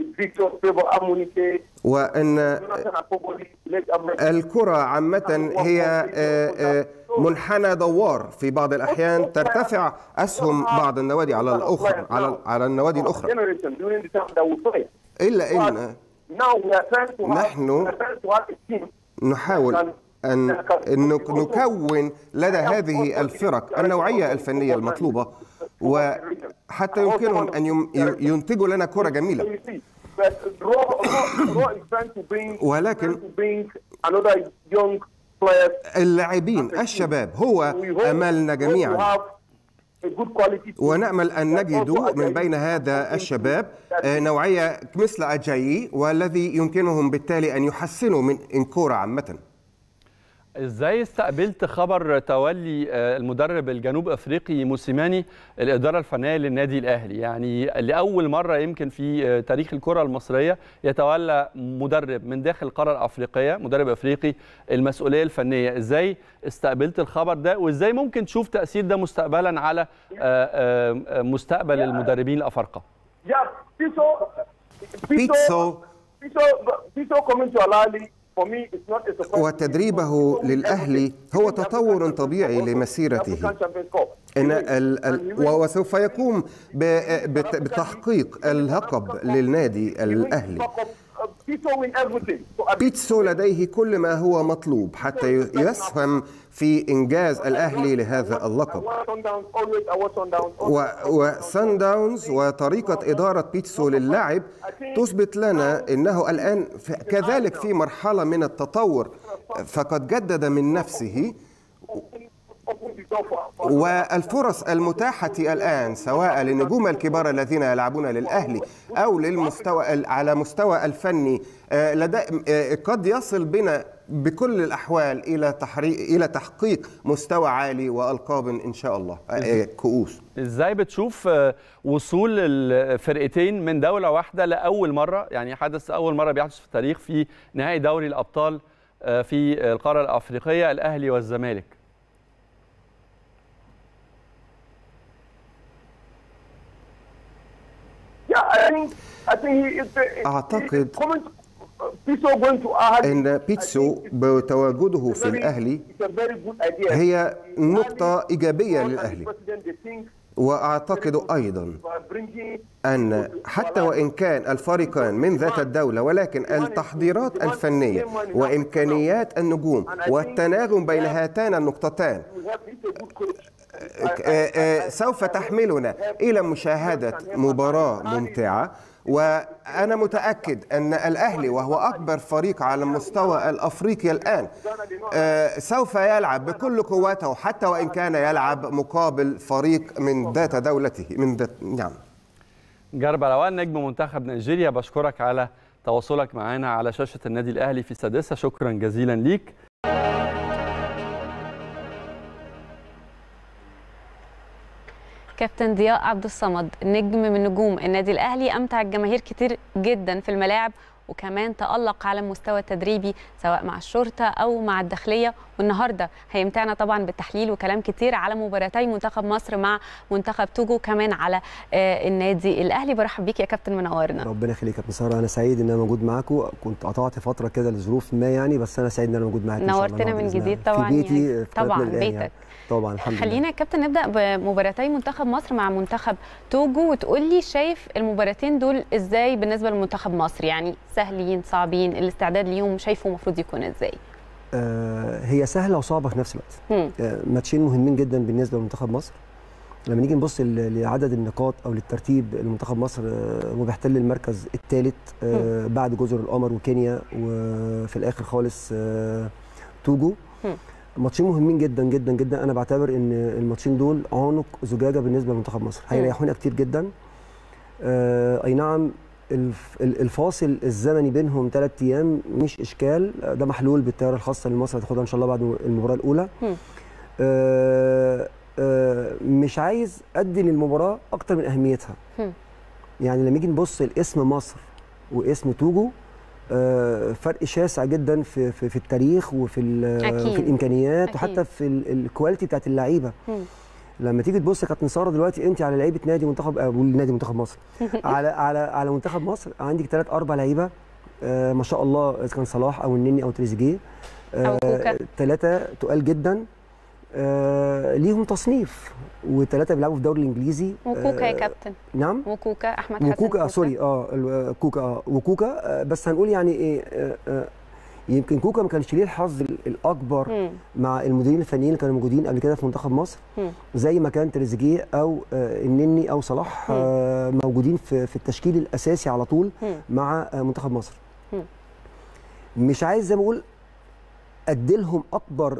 وأن الكرة عامة هي منحنى دوار، في بعض الأحيان ترتفع أسهم بعض النوادي على الأخرى على على النوادي الأخرى، إلا أن نحن نحاول أن نكون لدى هذه الفرق النوعية الفنية المطلوبة، وحتى يمكنهم أن ينتجوا لنا كرة جميلة. ولكن اللاعبين الشباب هو أملنا جميعا، ونأمل أن نجد من بين هذا الشباب نوعية مثل أجايي، والذي يمكنهم بالتالي أن يحسنوا من الكرة عامة. ازاي استقبلت خبر تولي المدرب الجنوب افريقي موسيماني الاداره الفنيه للنادي الاهلي؟ يعني لاول مره يمكن في تاريخ الكره المصريه يتولى مدرب من داخل القاره الافريقيه، مدرب افريقي، المسؤوليه الفنيه. ازاي استقبلت الخبر ده، وازاي ممكن تشوف تاثير ده مستقبلا على مستقبل المدربين الافارقه؟ بيتسو وتدريبه للأهلي هو تطور طبيعي لمسيرته، إن ال ال وسوف يقوم بتحقيق اللقب للنادي الأهلي. بيتسو لديه كل ما هو مطلوب حتى يسهم في إنجاز الأهلي لهذا اللقب، وسان داونز وطريقة إدارة بيتسو للعب تثبت لنا أنه الآن كذلك في مرحلة من التطور، فقد جدد من نفسه، والفرص المتاحة الآن سواء للنجوم الكبار الذين يلعبون للأهلي أو للمستوى على مستوى الفني قد يصل بنا بكل الأحوال إلى تحقيق إلى تحقيق مستوى عالي وألقاب إن شاء الله، كؤوس. إزاي بتشوف وصول الفرقتين من دولة واحدة لأول مرة، يعني حدث أول مرة بيحدث في التاريخ في نهائي دوري الأبطال في القارة الأفريقية، الأهلي والزمالك؟ أعتقد أن بيتسو بتواجده في الأهلي هي نقطة إيجابية للأهلي، وأعتقد أيضا أن حتى وإن كان الفريقان من ذات الدولة، ولكن التحضيرات الفنية وإمكانيات النجوم والتناغم بين هاتان النقطتان سوف تحملنا إلى مشاهدة مباراة ممتعة. وأنا متأكد أن الأهلي وهو أكبر فريق على المستوى الأفريقي الآن سوف يلعب بكل قوته، حتى وإن كان يلعب مقابل فريق من ذات دولته من ذات. نعم. جرب روان نجم منتخب نيجيريا، بشكرك على تواصلك معنا على شاشة النادي الأهلي في السادسة، شكرا جزيلا ليك. كابتن ضياء عبد الصمد، نجم من نجوم النادي الاهلي، امتع الجماهير كتير جدا في الملاعب وكمان تألق على المستوى التدريبي سواء مع الشرطة أو مع الداخلية. والنهاردة هيمتعنا طبعا بالتحليل وكلام كتير على مباراتي منتخب مصر مع منتخب توجو، كمان على النادي الأهلي. برحب بيك يا كابتن، منورنا. ربنا يخليك يا كابتن ساره، انا سعيد ان انا موجود معاكم. كنت قطعت فتره كده لظروف ما يعني، بس انا سعيد ان انا موجود معاكم. نورتنا من جديد طبعا، في بيتي يعني في طبعا بيتك يعني. طبعا الحمد لله. خلينا يا كابتن نبدا بمباراتي منتخب مصر مع منتخب توجو، وتقول لي شايف المباراتين دول ازاي بالنسبه لمنتخب مصر؟ يعني سهلين صعبين؟ الاستعداد ليهم شايفه المفروض يكون ازاي؟ آه هي سهله وصعبه في نفس الوقت. آه ماتشين مهمين جدا بالنسبه لمنتخب مصر. لما نيجي نبص لعدد النقاط او للترتيب، المنتخب مصر هو بيحتل المركز الثالث آه بعد جزر القمر وكينيا، وفي الاخر خالص آه توجو. ماتشين مهمين جدا جدا جدا. انا بعتبر ان الماتشين دول عنق زجاجه بالنسبه لمنتخب مصر، هيريحونا كتير جدا. آه اي نعم الفاصل الزمني بينهم ثلاث ايام مش اشكال، ده محلول بالطياره الخاصه اللي مصر هتاخدها ان شاء الله بعد المباراه الاولى. آه آه مش عايز ادي للمباراه اكتر من اهميتها. يعني لما نيجي نبص لاسم مصر واسم توجو، آه فرق شاسع جدا في في, في التاريخ وفي في الامكانيات أكيد. وحتى في الكواليتي بتاعت اللعيبه. لما تيجي تبص يا كابتن ساره دلوقتي انت على لعيبه نادي منتخب او نادي منتخب مصر على على على منتخب مصر عندك ثلاث اربع لعيبه آه ما شاء الله، اذا كان صلاح او النني او تريزيجيه، آه ثلاثه تقال جدا، آه ليهم تصنيف، وثلاثه بيلعبوا في الدوري الانجليزي. وكوكا آه يا كابتن. نعم وكوكا احمد حسن وكوكا كوكا. سوري اه كوكا اه وكوكا آه بس هنقول يعني ايه آه آه يمكن كوكا ما كانش ليه الحظ الاكبر مم. مع المديرين الفنيين اللي كانوا موجودين قبل كده في منتخب مصر، مم. زي ما كان تريزيجيه او آه النني او صلاح آه موجودين في في التشكيل الاساسي على طول مم. مع آه منتخب مصر. مم. مش عايز زي ما اقول اديلهم اكبر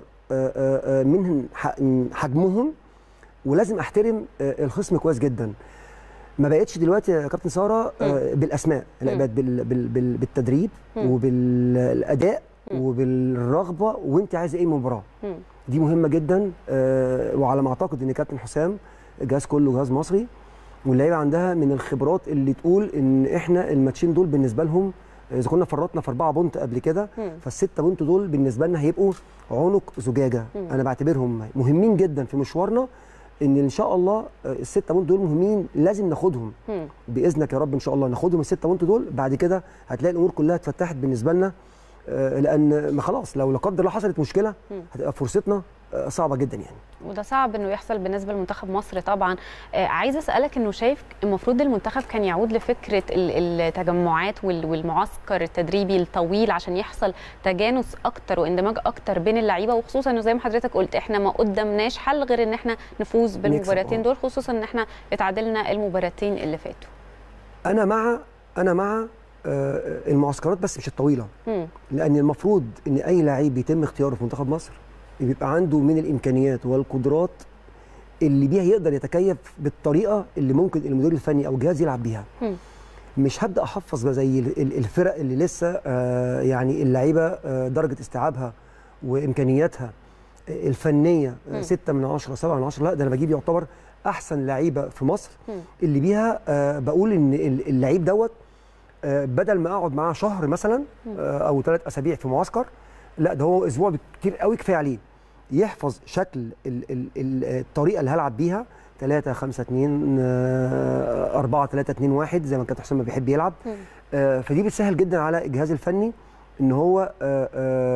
من حجمهم، ولازم احترم الخصم كويس جدا. ما بقتش دلوقتي يا كابتن ساره بالاسماء، لا بقت بالتدريب وبالاداء وبالرغبه، وانت عايزه ايه من المباراه. دي مهمه جدا. وعلى ما اعتقد ان كابتن حسام الجهاز كله جهاز مصري، واللعيبه عندها من الخبرات اللي تقول ان احنا الماتشين دول بالنسبه لهم، اذا كنا فرطنا في أربعة بونت قبل كده، فالستة بونت دول بالنسبه لنا هيبقوا عنق زجاجه. مم. انا بعتبرهم مهمين جدا في مشوارنا، ان ان شاء الله الستة بونت دول مهمين لازم ناخدهم. مم. باذنك يا رب ان شاء الله ناخدهم الستة بونت دول، بعد كده هتلاقي الامور كلها اتفتحت بالنسبه لنا، لان ما خلاص لو لا قدر الله حصلت مشكله هتبقى فرصتنا صعبه جدا يعني. وده صعب انه يحصل بالنسبه لمنتخب مصر طبعا. آه عايزه اسالك انه شايف المفروض المنتخب كان يعود لفكره التجمعات والمعسكر التدريبي الطويل عشان يحصل تجانس اكتر واندماج اكتر بين اللعيبه، وخصوصا انه زي ما حضرتك قلت احنا ما قدامناش حل غير ان احنا نفوز بالمباراتين دول، خصوصا ان احنا اتعادلنا المباراتين اللي فاتوا. انا مع انا مع آه المعسكرات بس مش الطويله. م. لان المفروض ان اي لعيب بيتم اختياره في منتخب مصر بيبقى عنده من الامكانيات والقدرات اللي بيها يقدر يتكيف بالطريقه اللي ممكن المدير الفني او الجهاز يلعب بيها. م. مش هبدا احفظ زي الفرق اللي لسه آه يعني اللعيبه آه درجه استيعابها وامكانياتها الفنيه آه ستة من عشرة سبعة من عشرة، لا ده انا بجيب يعتبر احسن لعيبه في مصر. م. اللي بيها آه بقول ان اللعيب دوت آه بدل ما اقعد معاه شهر مثلا آه او ثلاث اسابيع في معسكر، لا ده هو اسبوع كتير قوي كفايه عليه يحفظ شكل ال ال ال الطريقه اللي هلعب بيها ثلاثة خمسة اثنين أربعة ثلاثة اثنين واحد زي ما كابتن حسام بيحب يلعب. آه فدي بتسهل جدا على الجهاز الفني ان هو آه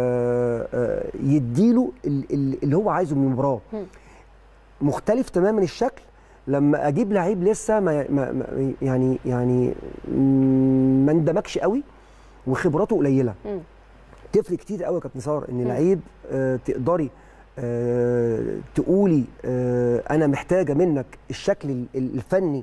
آه يديله اللي هو عايزه من المباراه. مختلف تماما الشكل لما اجيب لعيب لسه ما ما يعني يعني ما اندمجش قوي وخبراته قليله. م. تفرق كتير قوي يا كابتن ساره ان لعيب آه تقدري آه تقولي آه انا محتاجه منك الشكل الفني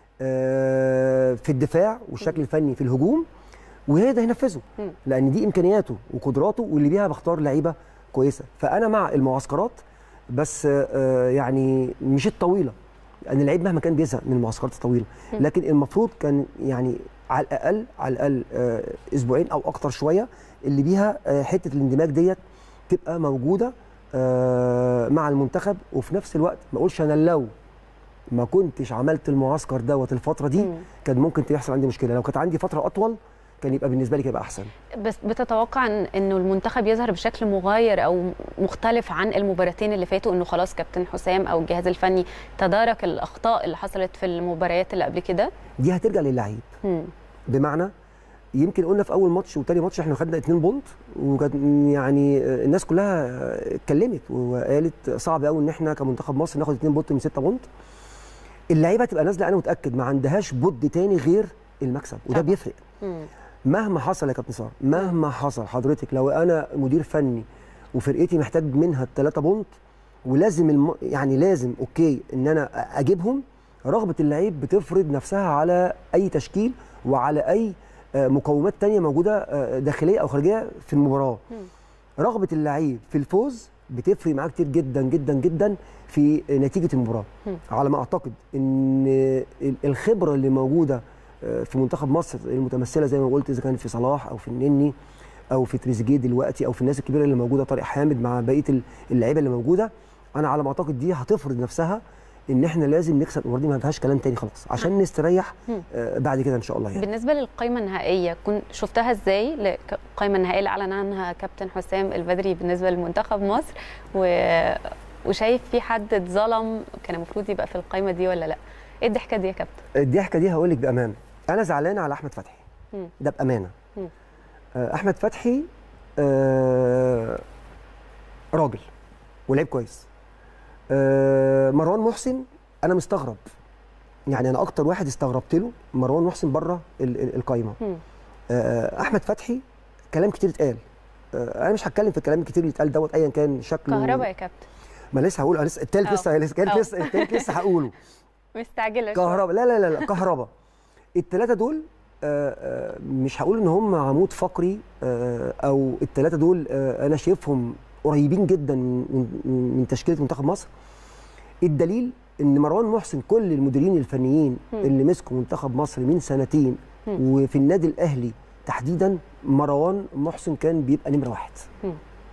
آه في الدفاع والشكل الفني في الهجوم، وهذا ينفذه لان دي امكانياته وقدراته واللي بيها بختار لعيبه كويسه. فانا مع المعسكرات بس آه يعني مش الطويله، لان اللعيب مهما كان بيزهق من المعسكرات الطويله، لكن المفروض كان يعني على الاقل على الاقل آه اسبوعين او اكتر شويه اللي بيها آه حته الاندماج ديت تبقى موجوده آه مع المنتخب. وفي نفس الوقت ما اقولش انا لو ما كنتش عملت المعسكر دوت الفتره دي كان ممكن تحصل عندي مشكله. لو كانت عندي فتره اطول كان يبقى بالنسبه لي يبقى احسن. بس بتتوقع ان انه المنتخب يظهر بشكل مغاير او مختلف عن المباراتين اللي فاتوا، انه خلاص كابتن حسام او الجهاز الفني تدارك الاخطاء اللي حصلت في المباريات اللي قبل كده؟ دي هترجع للعيب. بمعنى يمكن قلنا في اول ماتش وتاني ماتش احنا خدنا اتنين بونت، وكان يعني الناس كلها اتكلمت وقالت صعب قوي ان احنا كمنتخب مصر ناخد اتنين بونت من ستة بونت. اللعيبه تبقى نازله انا متاكد ما عندهاش بود تاني غير المكسب، وده بيفرق. مم. مهما حصل يا كابتن ساره، مهما حصل حضرتك لو انا مدير فني وفرقتي محتاج منها الثلاثه بونت ولازم الم... يعني لازم اوكي ان انا اجيبهم، رغبه اللعيب بتفرض نفسها على اي تشكيل وعلى اي مقومات تانية موجوده داخليه او خارجيه في المباراه. مم. رغبه اللعيب في الفوز بتفرق معاه كتير جدا جدا جدا في نتيجه المباراه. مم. على ما اعتقد ان الخبره اللي موجوده في منتخب مصر المتمثله زي ما قلت اذا كان في صلاح او في النني او في تريزيجيه دلوقتي او في الناس الكبيره اللي موجوده، طارق حامد مع بقيه اللعيبه اللي موجوده، انا على ما اعتقد دي هتفرض نفسها ان احنا لازم نكسب المباراه دي، ما فيهاش كلام تاني خلاص عشان م. نستريح آه بعد كده ان شاء الله. يعني بالنسبه للقائمه النهائيه كنت شفتها ازاي؟ القائمه النهائيه اللي اعلن عنها كابتن حسام البدري بالنسبه لمنتخب مصر، و... وشايف في حد اتظلم كان المفروض يبقى في القائمه دي ولا لا؟ ايه الضحكه دي يا كابتن؟ الضحكه دي هقول لك بامانه انا زعلان على احمد فتحي. م. ده بامانه. م. آه احمد فتحي آه راجل ولعب كويس. آه مروان محسن انا مستغرب، يعني انا اكتر واحد استغربت له مروان محسن بره القايمه. آه احمد فتحي كلام كتير اتقال، آه انا مش هتكلم في الكلام الكتير اللي اتقال دوت ايا كان شكله. كهربا يا كابتن، ما لسه هقول لسه التالت لسه التالت لسه التالت لسه هقوله. مستعجله كهربا لا لا لا لا كهربا. الثلاثه دول آه آه مش هقول ان هم عمود فقري آه او الثلاثه دول آه انا شايفهم قريبين جدا من من تشكيله منتخب مصر. الدليل ان مروان محسن كل المديرين الفنيين م. اللي مسكوا منتخب مصر من سنتين م. وفي النادي الاهلي تحديدا مروان محسن كان بيبقى نمره واحد. م.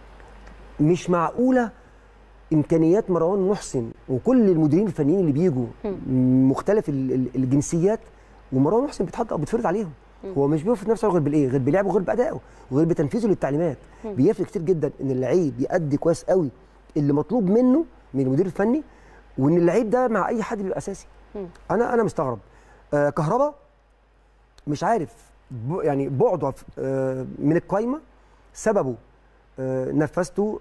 مش معقوله امكانيات مروان محسن وكل المديرين الفنيين اللي بيجوا م. مختلف الجنسيات ومروان محسن بيتحط او بيتفرض عليهم. م. هو مش بيفرض نفسه غير بالايه؟ غير بلعبه وغير بادائه وغير بتنفيذه للتعليمات. م. بيفرق كتير جدا ان اللعيب يأدي كويس قوي اللي مطلوب منه من المدير الفني، وان اللعيب ده مع اي حد بيبقى اساسي. م. انا انا مستغرب. آه كهربا مش عارف يعني بعده آه من القايمه سببه آه نفسته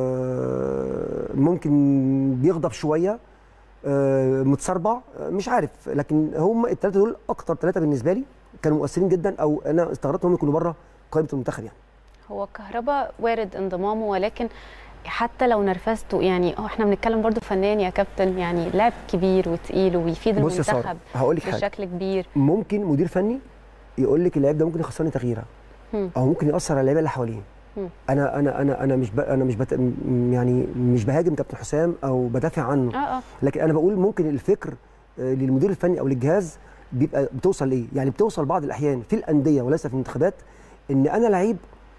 آه ممكن بيغضب شويه آه متسربع آه مش عارف، لكن هم الثلاثه دول اكتر ثلاثه بالنسبه لي كانوا مؤثرين جدا، او انا استغربت هم يكونوا بره قائمه المنتخب. يعني هو كهربا وارد انضمامه، ولكن حتى لو نرفزته يعني اه احنا بنتكلم برضو فنان يا كابتن، يعني لاعب كبير وتقيل وبيفيد المنتخب بشكل كبير. ممكن مدير فني يقول لك اللاعب ده ممكن يخسرني تغييره او ممكن ياثر على اللعيبه اللي حواليه. انا انا انا انا مش ب... انا مش بت... يعني مش بهاجم كابتن حسام او بدافع عنه. اه اه لكن انا بقول ممكن الفكر للمدير الفني او للجهاز بيبقى بتوصل لايه؟ يعني بتوصل بعض الاحيان في الانديه وليس في المنتخبات ان انا لعيب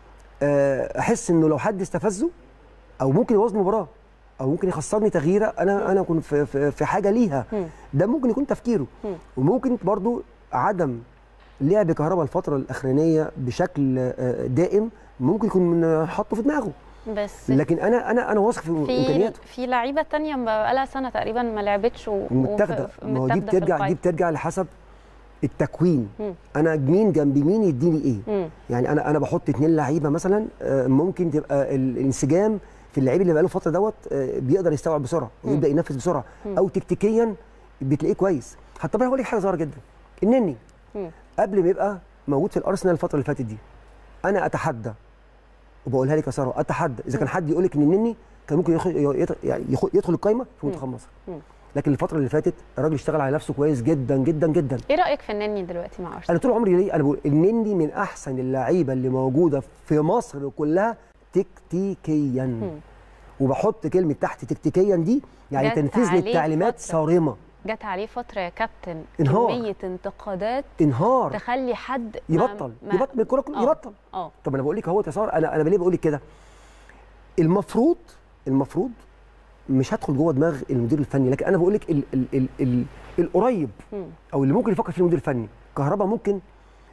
احس انه لو حد استفزه او ممكن يبوظ المباراه او ممكن يخسرني تغييره انا انا اكون في, في في حاجه ليها. ده ممكن يكون تفكيره. وممكن برضو عدم لعب كهربا الفتره الاخرانيه بشكل دائم ممكن يكون حاطه في دماغه. بس لكن انا انا انا واثق في امكانياته. في لعيبه ثانيه بقى لها سنه تقريبا ما لعبتش ومتاخده. ما هو دي بترجع دي بترجع لحسب التكوين. مم. انا مين جنب مين يديني ايه. مم. يعني انا انا بحط اثنين لعيبه مثلا ممكن تبقى الانسجام في اللعيب اللي بقاله فتره دوت بيقدر يستوعب بسرعه ويبدا ينفذ بسرعه. مم. او تكتيكيا بتلاقيه كويس. حتى بقى هقول لك حاجه صغيره جدا. النني قبل ما يبقى موجود في الارسنال الفتره اللي فاتت دي انا اتحدى وبقولها لك يا ساره، اتحدى اذا كان حد يقول لك ان النني كان ممكن يدخل يعني يدخل القايمه في منتخب مصر. مم. لكن الفتره اللي فاتت الراجل اشتغل على نفسه كويس جدا جدا جدا. ايه رايك في النني دلوقتي مع ارسنال؟ انا طول عمري ليه انا بقول النني من احسن اللعيبه اللي موجوده في مصر كلها تكتيكيا. مم. وبحط كلمه تحت تكتيكيا دي يعني تنفيذ للتعليمات صارمه. جت عليه فتره يا كابتن انهار. كميه انتقادات انهار تخلي حد يبطل ما يبطل الكوره كلها يبطل. اه طب انا بقول لك اهو يا ساره، انا انا ليه بقول لك كده؟ المفروض المفروض مش هدخل جوه دماغ المدير الفني، لكن انا بقول لك ال ال ال ال القريب او اللي ممكن يفكر فيه المدير الفني. كهربا ممكن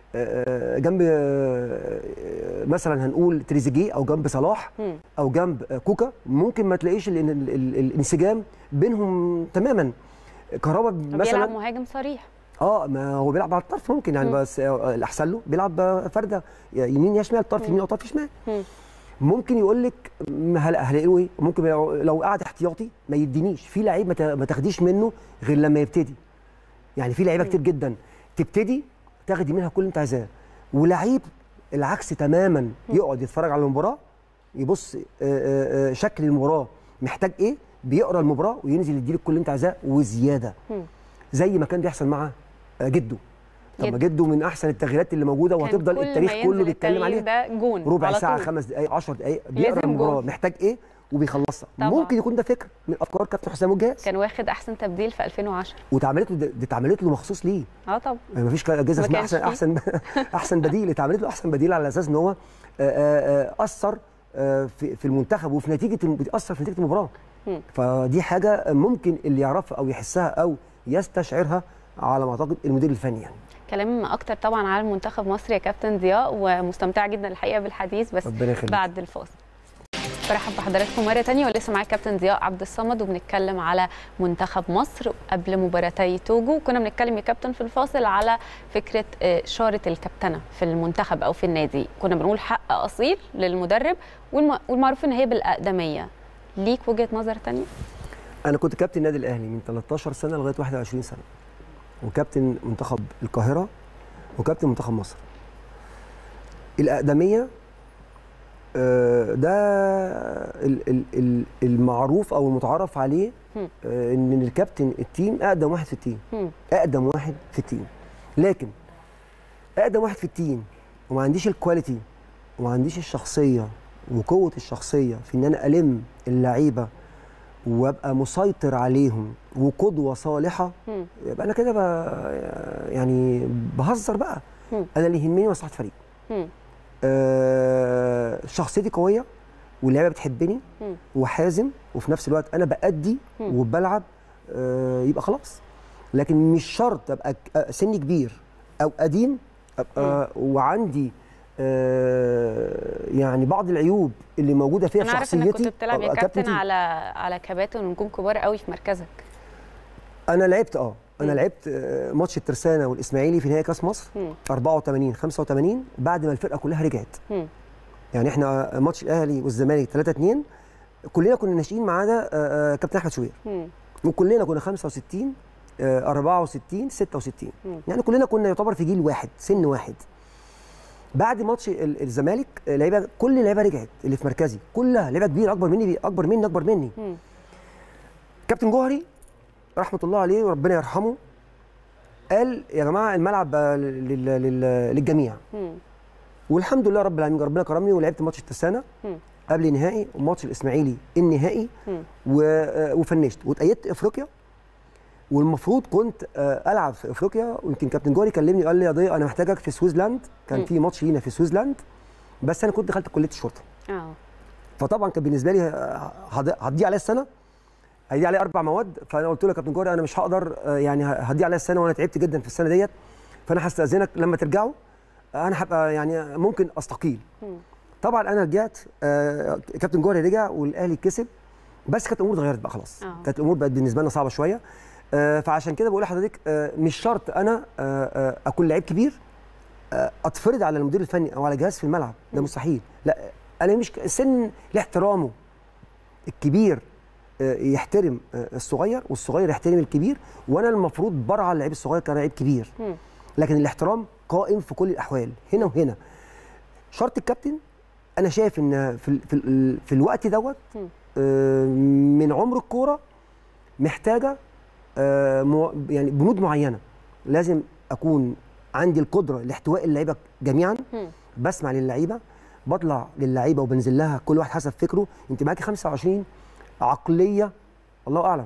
جنب مثلا هنقول تريزيجيه او جنب صلاح او جنب كوكا، ممكن ما تلاقيش الانسجام بينهم تماما. كهربا مثلا بيلعب مهاجم صريح، اه ما هو بيلعب على الطرف ممكن يعني، م. بس الاحسن له بيلعب فرده يمين يا شمال، طرف يمين او طرف شمال. م. ممكن يقول لك هلاقي له ايه، ممكن لو قعد احتياطي ما يدينيش في لعيب ما تاخديش منه غير لما يبتدي. يعني في لعيبه كتير جدا تبتدي تاخدي منها كل اللي انت عايزاه، ولعيب العكس تماما يقعد يتفرج على المباراه يبص شكل المباراه محتاج ايه، بيقرا المباراه وينزل يديلك كل اللي انت عايزاه وزياده. م. زي ما كان بيحصل مع جده. طب ما جده من احسن التغييرات اللي موجوده وهتفضل التاريخ كله بيتكلم عليه. ده جون ربع ساعه خمس دقائق عشر دقائق بيقرا المباراه محتاج ايه وبيخلصها. ممكن يكون ده فكر من افكار كابتن حسام الجهاز. كان واخد احسن تبديل في ألفين وعشرة واتعملت له، دي اتعملت له مخصوص ليه. اه طبعا ما فيش جائزه اسمها احسن احسن احسن بديل، اتعملت له احسن بديل على اساس ان هو اثر في في المنتخب وفي نتيجه، بيأثر في نتيجه المباراه. فدي حاجه ممكن اللي يعرفها او يحسها او يستشعرها على ما اعتقد المدير الفني. يعني كلام اكتر طبعا على منتخب مصر يا كابتن ضياء، ومستمتعه جدا الحقيقه بالحديث، بس بعد الفاصل. برحب بحضراتكم مره ثانيه، ولسه معايا كابتن ضياء عبد الصمد، وبنتكلم على منتخب مصر قبل مباراتي توجو. كنا بنتكلم يا كابتن في الفاصل على فكره شاره الكابتنه في المنتخب او في النادي، كنا بنقول حق اصيل للمدرب والمعروف ان هي بالاقدميه. ليك وجهه نظر ثانيه؟ انا كنت كابتن النادي الاهلي من ثلاثة عشر سنه لغايه واحد وعشرين سنه، وكابتن منتخب القاهره، وكابتن منتخب مصر. الاقدميه ده المعروف او المتعارف عليه ان الكابتن التيم اقدم واحد في التيم، اقدم واحد في التيم. لكن اقدم واحد في التيم وما عنديش الكواليتي وما عنديش الشخصيه وقوه الشخصيه في ان انا الم اللعيبه وابقى مسيطر عليهم وقدوه صالحه، يبقى انا كده يعني بهزر بقى. م. انا اللي يهمني مصلحه الفريق. آه شخصيتي قويه واللعيبه بتحبني م. وحازم، وفي نفس الوقت انا بأدي م. وبلعب، آه يبقى خلاص. لكن مش شرط ابقى سني كبير او قديم ابقى م. وعندي آه يعني بعض العيوب اللي موجوده فيها في شخصيتي. انا عارف انك كنت بتلعب يا كابتن على على كباتن ونجوم كبار قوي في مركزك. انا لعبت اه انا م. لعبت ماتش الترسانه والاسماعيلي في نهائي كاس مصر م. أربعة وثمانين خمسة وثمانين بعد ما الفرقه كلها رجعت. م. يعني احنا ماتش الاهلي والزمالك ثلاثة اثنين كلنا كنا ناشئين ما عدا كابتن احمد شوبير، وكلنا كنا خمسة وستين أربعة وستين ستة وستين، م. يعني كلنا كنا يعتبر في جيل واحد سن واحد. بعد ماتش الزمالك لعيبه كل اللعيبه رجعت اللي في مركزي كلها لعيبه كبيره اكبر مني اكبر مني اكبر مني. م. كابتن جوهري رحمه الله عليه وربنا يرحمه قال يا جماعه الملعب للجميع. م. والحمد لله رب العالمين ربنا كرمني ولعبت ماتش الترسانه قبل نهائي وماتش الاسماعيلي النهائي وفنشت واتأيدت افريقيا. والمفروض كنت العب في افريقيا، ويمكن كابتن جوهري كلمني قال لي يا ضياء انا محتاجك في سويسلاند، كان في ماتش لينا في سويسلاند بس انا كنت دخلت كليه الشرطه. اه فطبعا كان بالنسبه لي هتضيع عليا السنه، هيضيع عليا اربع مواد. فانا قلت له يا كابتن جوهري انا مش هقدر، يعني هتضيع عليا السنه وانا تعبت جدا في السنه ديت، فانا هستاذنك لما ترجعوا انا هبقى يعني ممكن استقيل. م. طبعا انا رجعت، آه كابتن جوهري رجع والاهلي كسب، بس كانت الامور اتغيرت بقى خلاص. أوه. كانت الامور بقت بالنسبه لنا صعبه شويه. آه فعشان كده بقول لحضرتك آه مش شرط انا آه آه اكون لعيب كبير آه اتفرض على المدير الفني او على جهاز في الملعب، ده مستحيل. لا انا مش سن لاحترامه، الكبير آه يحترم آه الصغير والصغير يحترم الكبير، وانا المفروض برعى اللعيب الصغير كلاعب كبير. م. لكن الاحترام قائم في كل الاحوال هنا وهنا. شرط الكابتن انا شايف ان في في, في الوقت دوت آه من عمر الكوره محتاجه آه يعني بنود معينه، لازم اكون عندي القدره لاحتواء اللعيبه جميعا، بسمع للعيبه، بطلع للعيبه وبنزل لها كل واحد حسب فكره. انت معاكي خمسة وعشرين عقليه الله اعلم،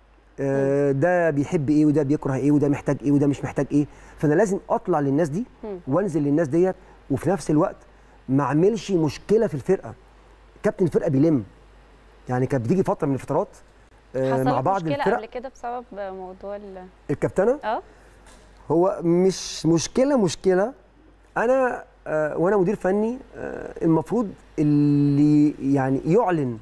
آه ده بيحب ايه وده بيكره ايه وده محتاج ايه وده مش محتاج ايه، فانا لازم اطلع للناس دي وانزل للناس ديت، وفي نفس الوقت ما اعملش مشكله في الفرقه. كابتن الفرقه بيلم، يعني كانت بتيجي فتره من الفترات آه مع بعض الفرق قبل كده بسبب موضوع الكابتنه. اه هو مش مشكله مشكله انا آه وانا مدير فني آه المفروض اللي يعني يعلن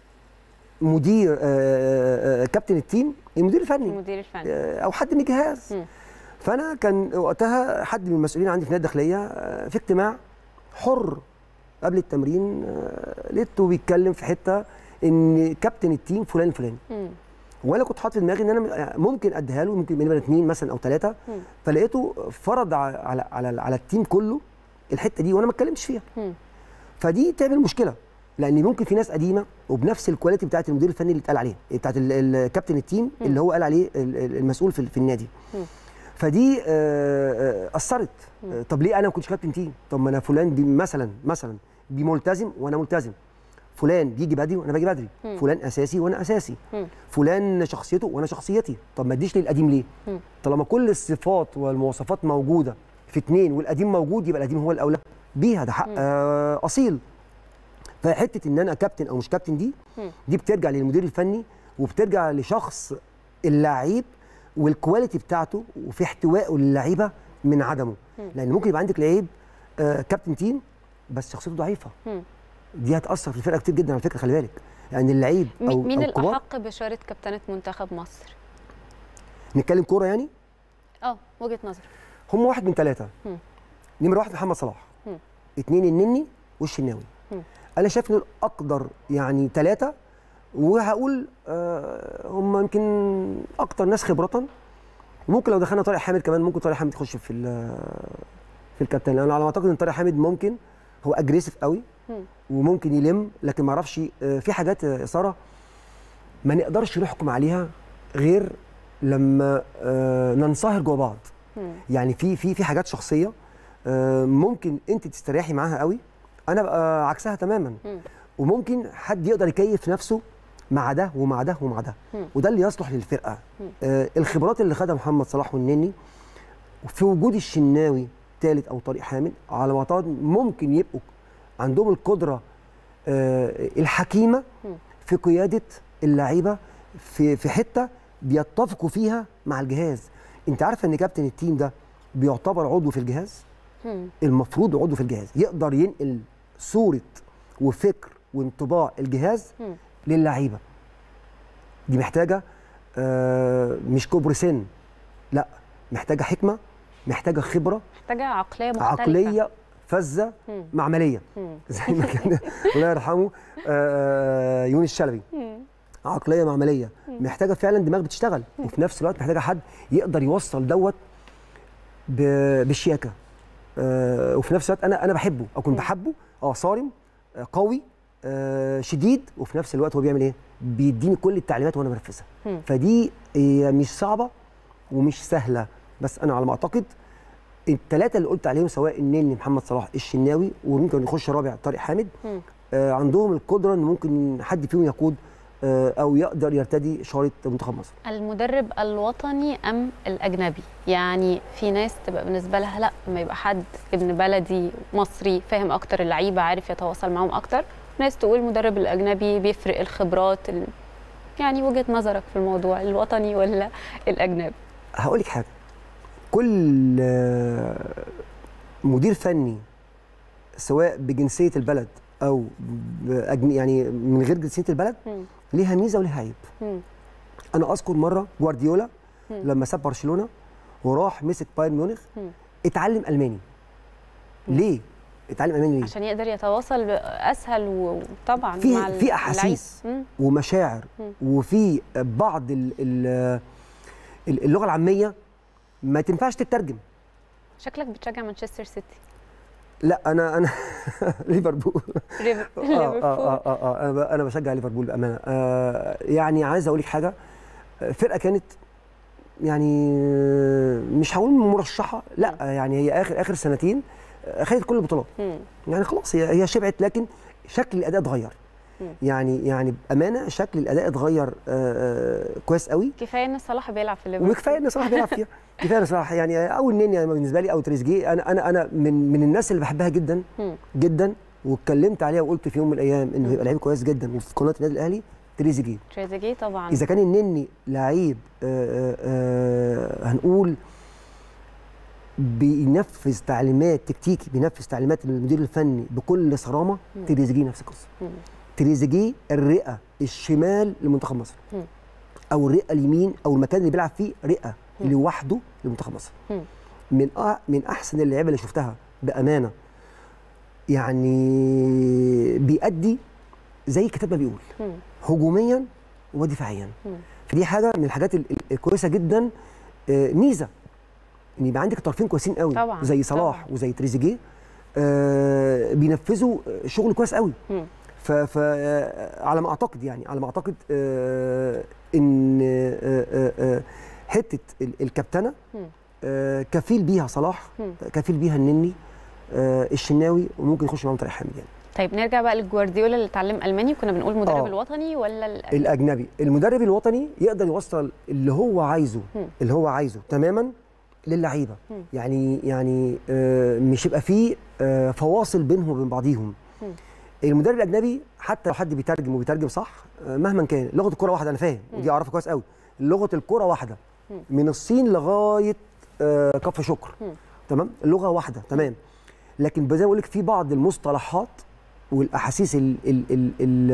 مدير آه آه كابتن التيم المدير الفني المدير الفني آه او حد من الجهاز. م. فانا كان وقتها حد من المسؤولين عندي في النادي الداخليه آه في اجتماع حر قبل التمرين آه لقيته بيتكلم في حته ان كابتن التيم فلان فلان. وانا كنت حاطط في دماغي ان انا ممكن اديها له، ممكن نبقى اثنين مثلا او ثلاثه. فلقيته فرض على على على التيم كله الحته دي وانا ما اتكلمتش فيها. م. فدي تعمل مشكله، لان ممكن في ناس قديمه وبنفس الكواليتي بتاعت المدير الفني اللي اتقال عليه، بتاعت الكابتن التيم م. اللي هو قال عليه المسؤول في, في النادي. م. فدي اثرت. طب ليه انا ما كنتش كابتن تيم؟ طب ما انا فلان دي مثلا مثلا دي ملتزم وانا ملتزم، فلان بيجي بدري وانا باجي بدري، م. فلان اساسي وانا اساسي، م. فلان شخصيته وانا شخصيتي. طب ما اديش للقديم ليه؟ م. طالما كل الصفات والمواصفات موجوده في اثنين والقديم موجود يبقى القديم هو الاولى بيها، ده حق آه اصيل. فحته ان انا كابتن او مش كابتن دي م. دي بترجع للمدير الفني وبترجع لشخص اللعيب والكواليتي بتاعته وفي احتوائه للعيبه من عدمه. م. لان ممكن يبقى عندك لعيب آه كابتن تيم بس شخصيته ضعيفه. م. دي هتاثر في الفرقه كتير جدا على فكره، خلي بالك. يعني اللعيب او مين أو الاحق بشاره كابتنه منتخب مصر؟ نتكلم كوره يعني؟ اه وجهه نظر. هم واحد من ثلاثه. نمره واحد محمد صلاح، م. اثنين النني والشناوي. م. انا شايف ان الاقدر يعني ثلاثه، وهقول آه هم يمكن اكتر ناس خبره. ممكن لو دخلنا طارق حامد كمان، ممكن طارق حامد يخش في في الكابتن. انا على ما اعتقد ان طارق حامد ممكن هو اجريسيف قوي وممكن يلم، لكن ما اعرفش في حاجات يا ساره ما نقدرش نحكم عليها غير لما ننصهر جوه بعض. يعني في في في حاجات شخصيه ممكن انت تستريحي معاها قوي، انا بقى عكسها تماما. وممكن حد يقدر يكيف نفسه مع ده ومع ده ومع ده، وده اللي يصلح للفرقه. الخبرات اللي خدها محمد صلاح والنني في وجود الشناوي ثالث او طارق حامد على ما اعتقد ممكن يبقوا عندهم القدره آه الحكيمه في قياده اللعيبه في في حته بيتفقوا فيها مع الجهاز. انت عارفه ان كابتن التيم ده بيعتبر عضو في الجهاز؟ المفروض عضو في الجهاز يقدر ينقل صوره وفكر وانطباع الجهاز للعيبه. دي محتاجه آه مش كبر سن، لا محتاجه حكمه، محتاجه خبره، محتاجه عقليه مختلفه، عقليه فذه معمليه زي ما كان الله يرحمه آه يونس الشلبي. عقليه معمليه، محتاجه فعلا دماغ بتشتغل، وفي نفس الوقت محتاجه حد يقدر يوصل دوت بالشياكه. آه وفي نفس الوقت انا انا بحبه او كنت بحبه. اه صارم، آه قوي، آه شديد، وفي نفس الوقت هو بيعمل ايه؟ بيديني كل التعليمات وانا بنفذها. فدي مش صعبه ومش سهله، بس انا على ما اعتقد الثلاثه اللي قلت عليهم سواء النني محمد صلاح الشناوي وممكن يخش رابع طارق حامد آه عندهم القدره ان ممكن حد فيهم يقود آه او يقدر يرتدي شاره منتخب مصر. المدرب الوطني ام الاجنبي؟ يعني في ناس تبقى بالنسبه لها لا، ما يبقى حد ابن بلدي مصري فاهم اكتر اللعيبه عارف يتواصل معاهم اكتر، ناس تقول المدرب الاجنبي بيفرق الخبرات ال... يعني وجهه نظرك في الموضوع الوطني ولا الاجنبي؟ هقول لك حاجه، كل مدير فني سواء بجنسيه البلد او يعني من غير جنسيه البلد م. ليها ميزه وليها عيب. م. انا اذكر مره جوارديولا م. لما ساب برشلونه وراح مسك بايرن ميونخ اتعلم الماني. م. ليه اتعلم الماني؟ ليه؟ عشان يقدر يتواصل اسهل، وطبعا في مع في احاسيس ومشاعر م. وفي بعض ال ال اللغه العاميه ما تنفعش تترجم. شكلك بتشجع مانشستر سيتي. لا انا انا ليفربول. ليفربول اه اه اه اه انا انا بشجع ليفربول بامانه. آه يعني عايز اقول لك حاجه، فرقه كانت يعني مش هقول مرشحه، لا يعني هي اخر اخر سنتين خدت كل البطولات. يعني خلاص هي هي شبعت، لكن شكل الاداء اتغير. يعني يعني بامانه شكل الاداء اتغير آه كويس قوي. كفايه ان صلاح بيلعب في ليفربول، وكفايه ان صلاح بيلعب فيها. كفايه ان صلاح يعني او النني بالنسبه لي او تريزيجيه، انا انا انا من من الناس اللي بحبها جدا جدا، واتكلمت عليها وقلت في يوم من الايام انه هيبقى لعيب كويس جدا وفي قناه النادي الاهلي. تريزيجيه تريزيجيه طبعا. اذا كان النني لعيب آه آه هنقول بينفذ تعليمات تكتيكي، بينفذ تعليمات المدير الفني بكل صرامه. تريزيجيه نفس القصه. تريزيجيه الرئه الشمال لمنتخب مصر، او الرئه اليمين، او المكان اللي بيلعب فيه رئه لوحده لمنتخب مصر. من أ... من احسن اللعيبه اللي شفتها بامانه، يعني بيأدي زي الكتاب ما بيقول، هجوميا ودفاعيا. فدي حاجه من الحاجات الكويسه جدا، ميزه ان يبقى عندك طرفين كويسين قوي طبعًا. زي صلاح طبعًا. وزي تريزيجيه آه بينفذوا شغل كويس قوي. فعلى ما اعتقد يعني على ما اعتقد آه ان آه آه حته الكابتنه آه كفيل بيها صلاح، كفيل بيها النني، آه الشناوي، وممكن يخش معاهم طارق حامد يعني. طيب نرجع بقى لجوارديولا اللي اتعلم الماني، كنا بنقول المدرب أوه. الوطني ولا الاجنبي؟ الاجنبي. المدرب الوطني يقدر يوصل اللي هو عايزه م. اللي هو عايزه تماما للعيبه، يعني يعني آه مش يبقى فيه آه فواصل بينهم وبين بعضيهم. م. المدرب الاجنبي حتى لو حد بيترجم وبيترجم صح، آه مهما كان لغه الكره واحده، انا فاهم ودي اعرفها كويس قوي، لغه الكره واحده م. من الصين لغايه آه كفر شكر، م. تمام، اللغه واحده تمام. لكن زي ما بقول لك في بعض المصطلحات والاحاسيس ال ال ال ال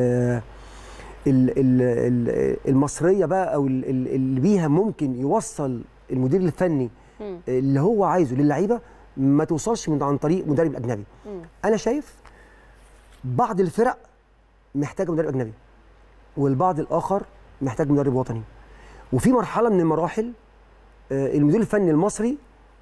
ال ال المصريه بقى، او اللي بيها ممكن يوصل المدير الفني اللي هو عايزه للعيبه، ما توصلش من عن طريق مدرب اجنبي. انا شايف بعض الفرق محتاجه مدرب اجنبي، والبعض الاخر محتاج مدرب وطني. وفي مرحله من المراحل المدير الفني المصري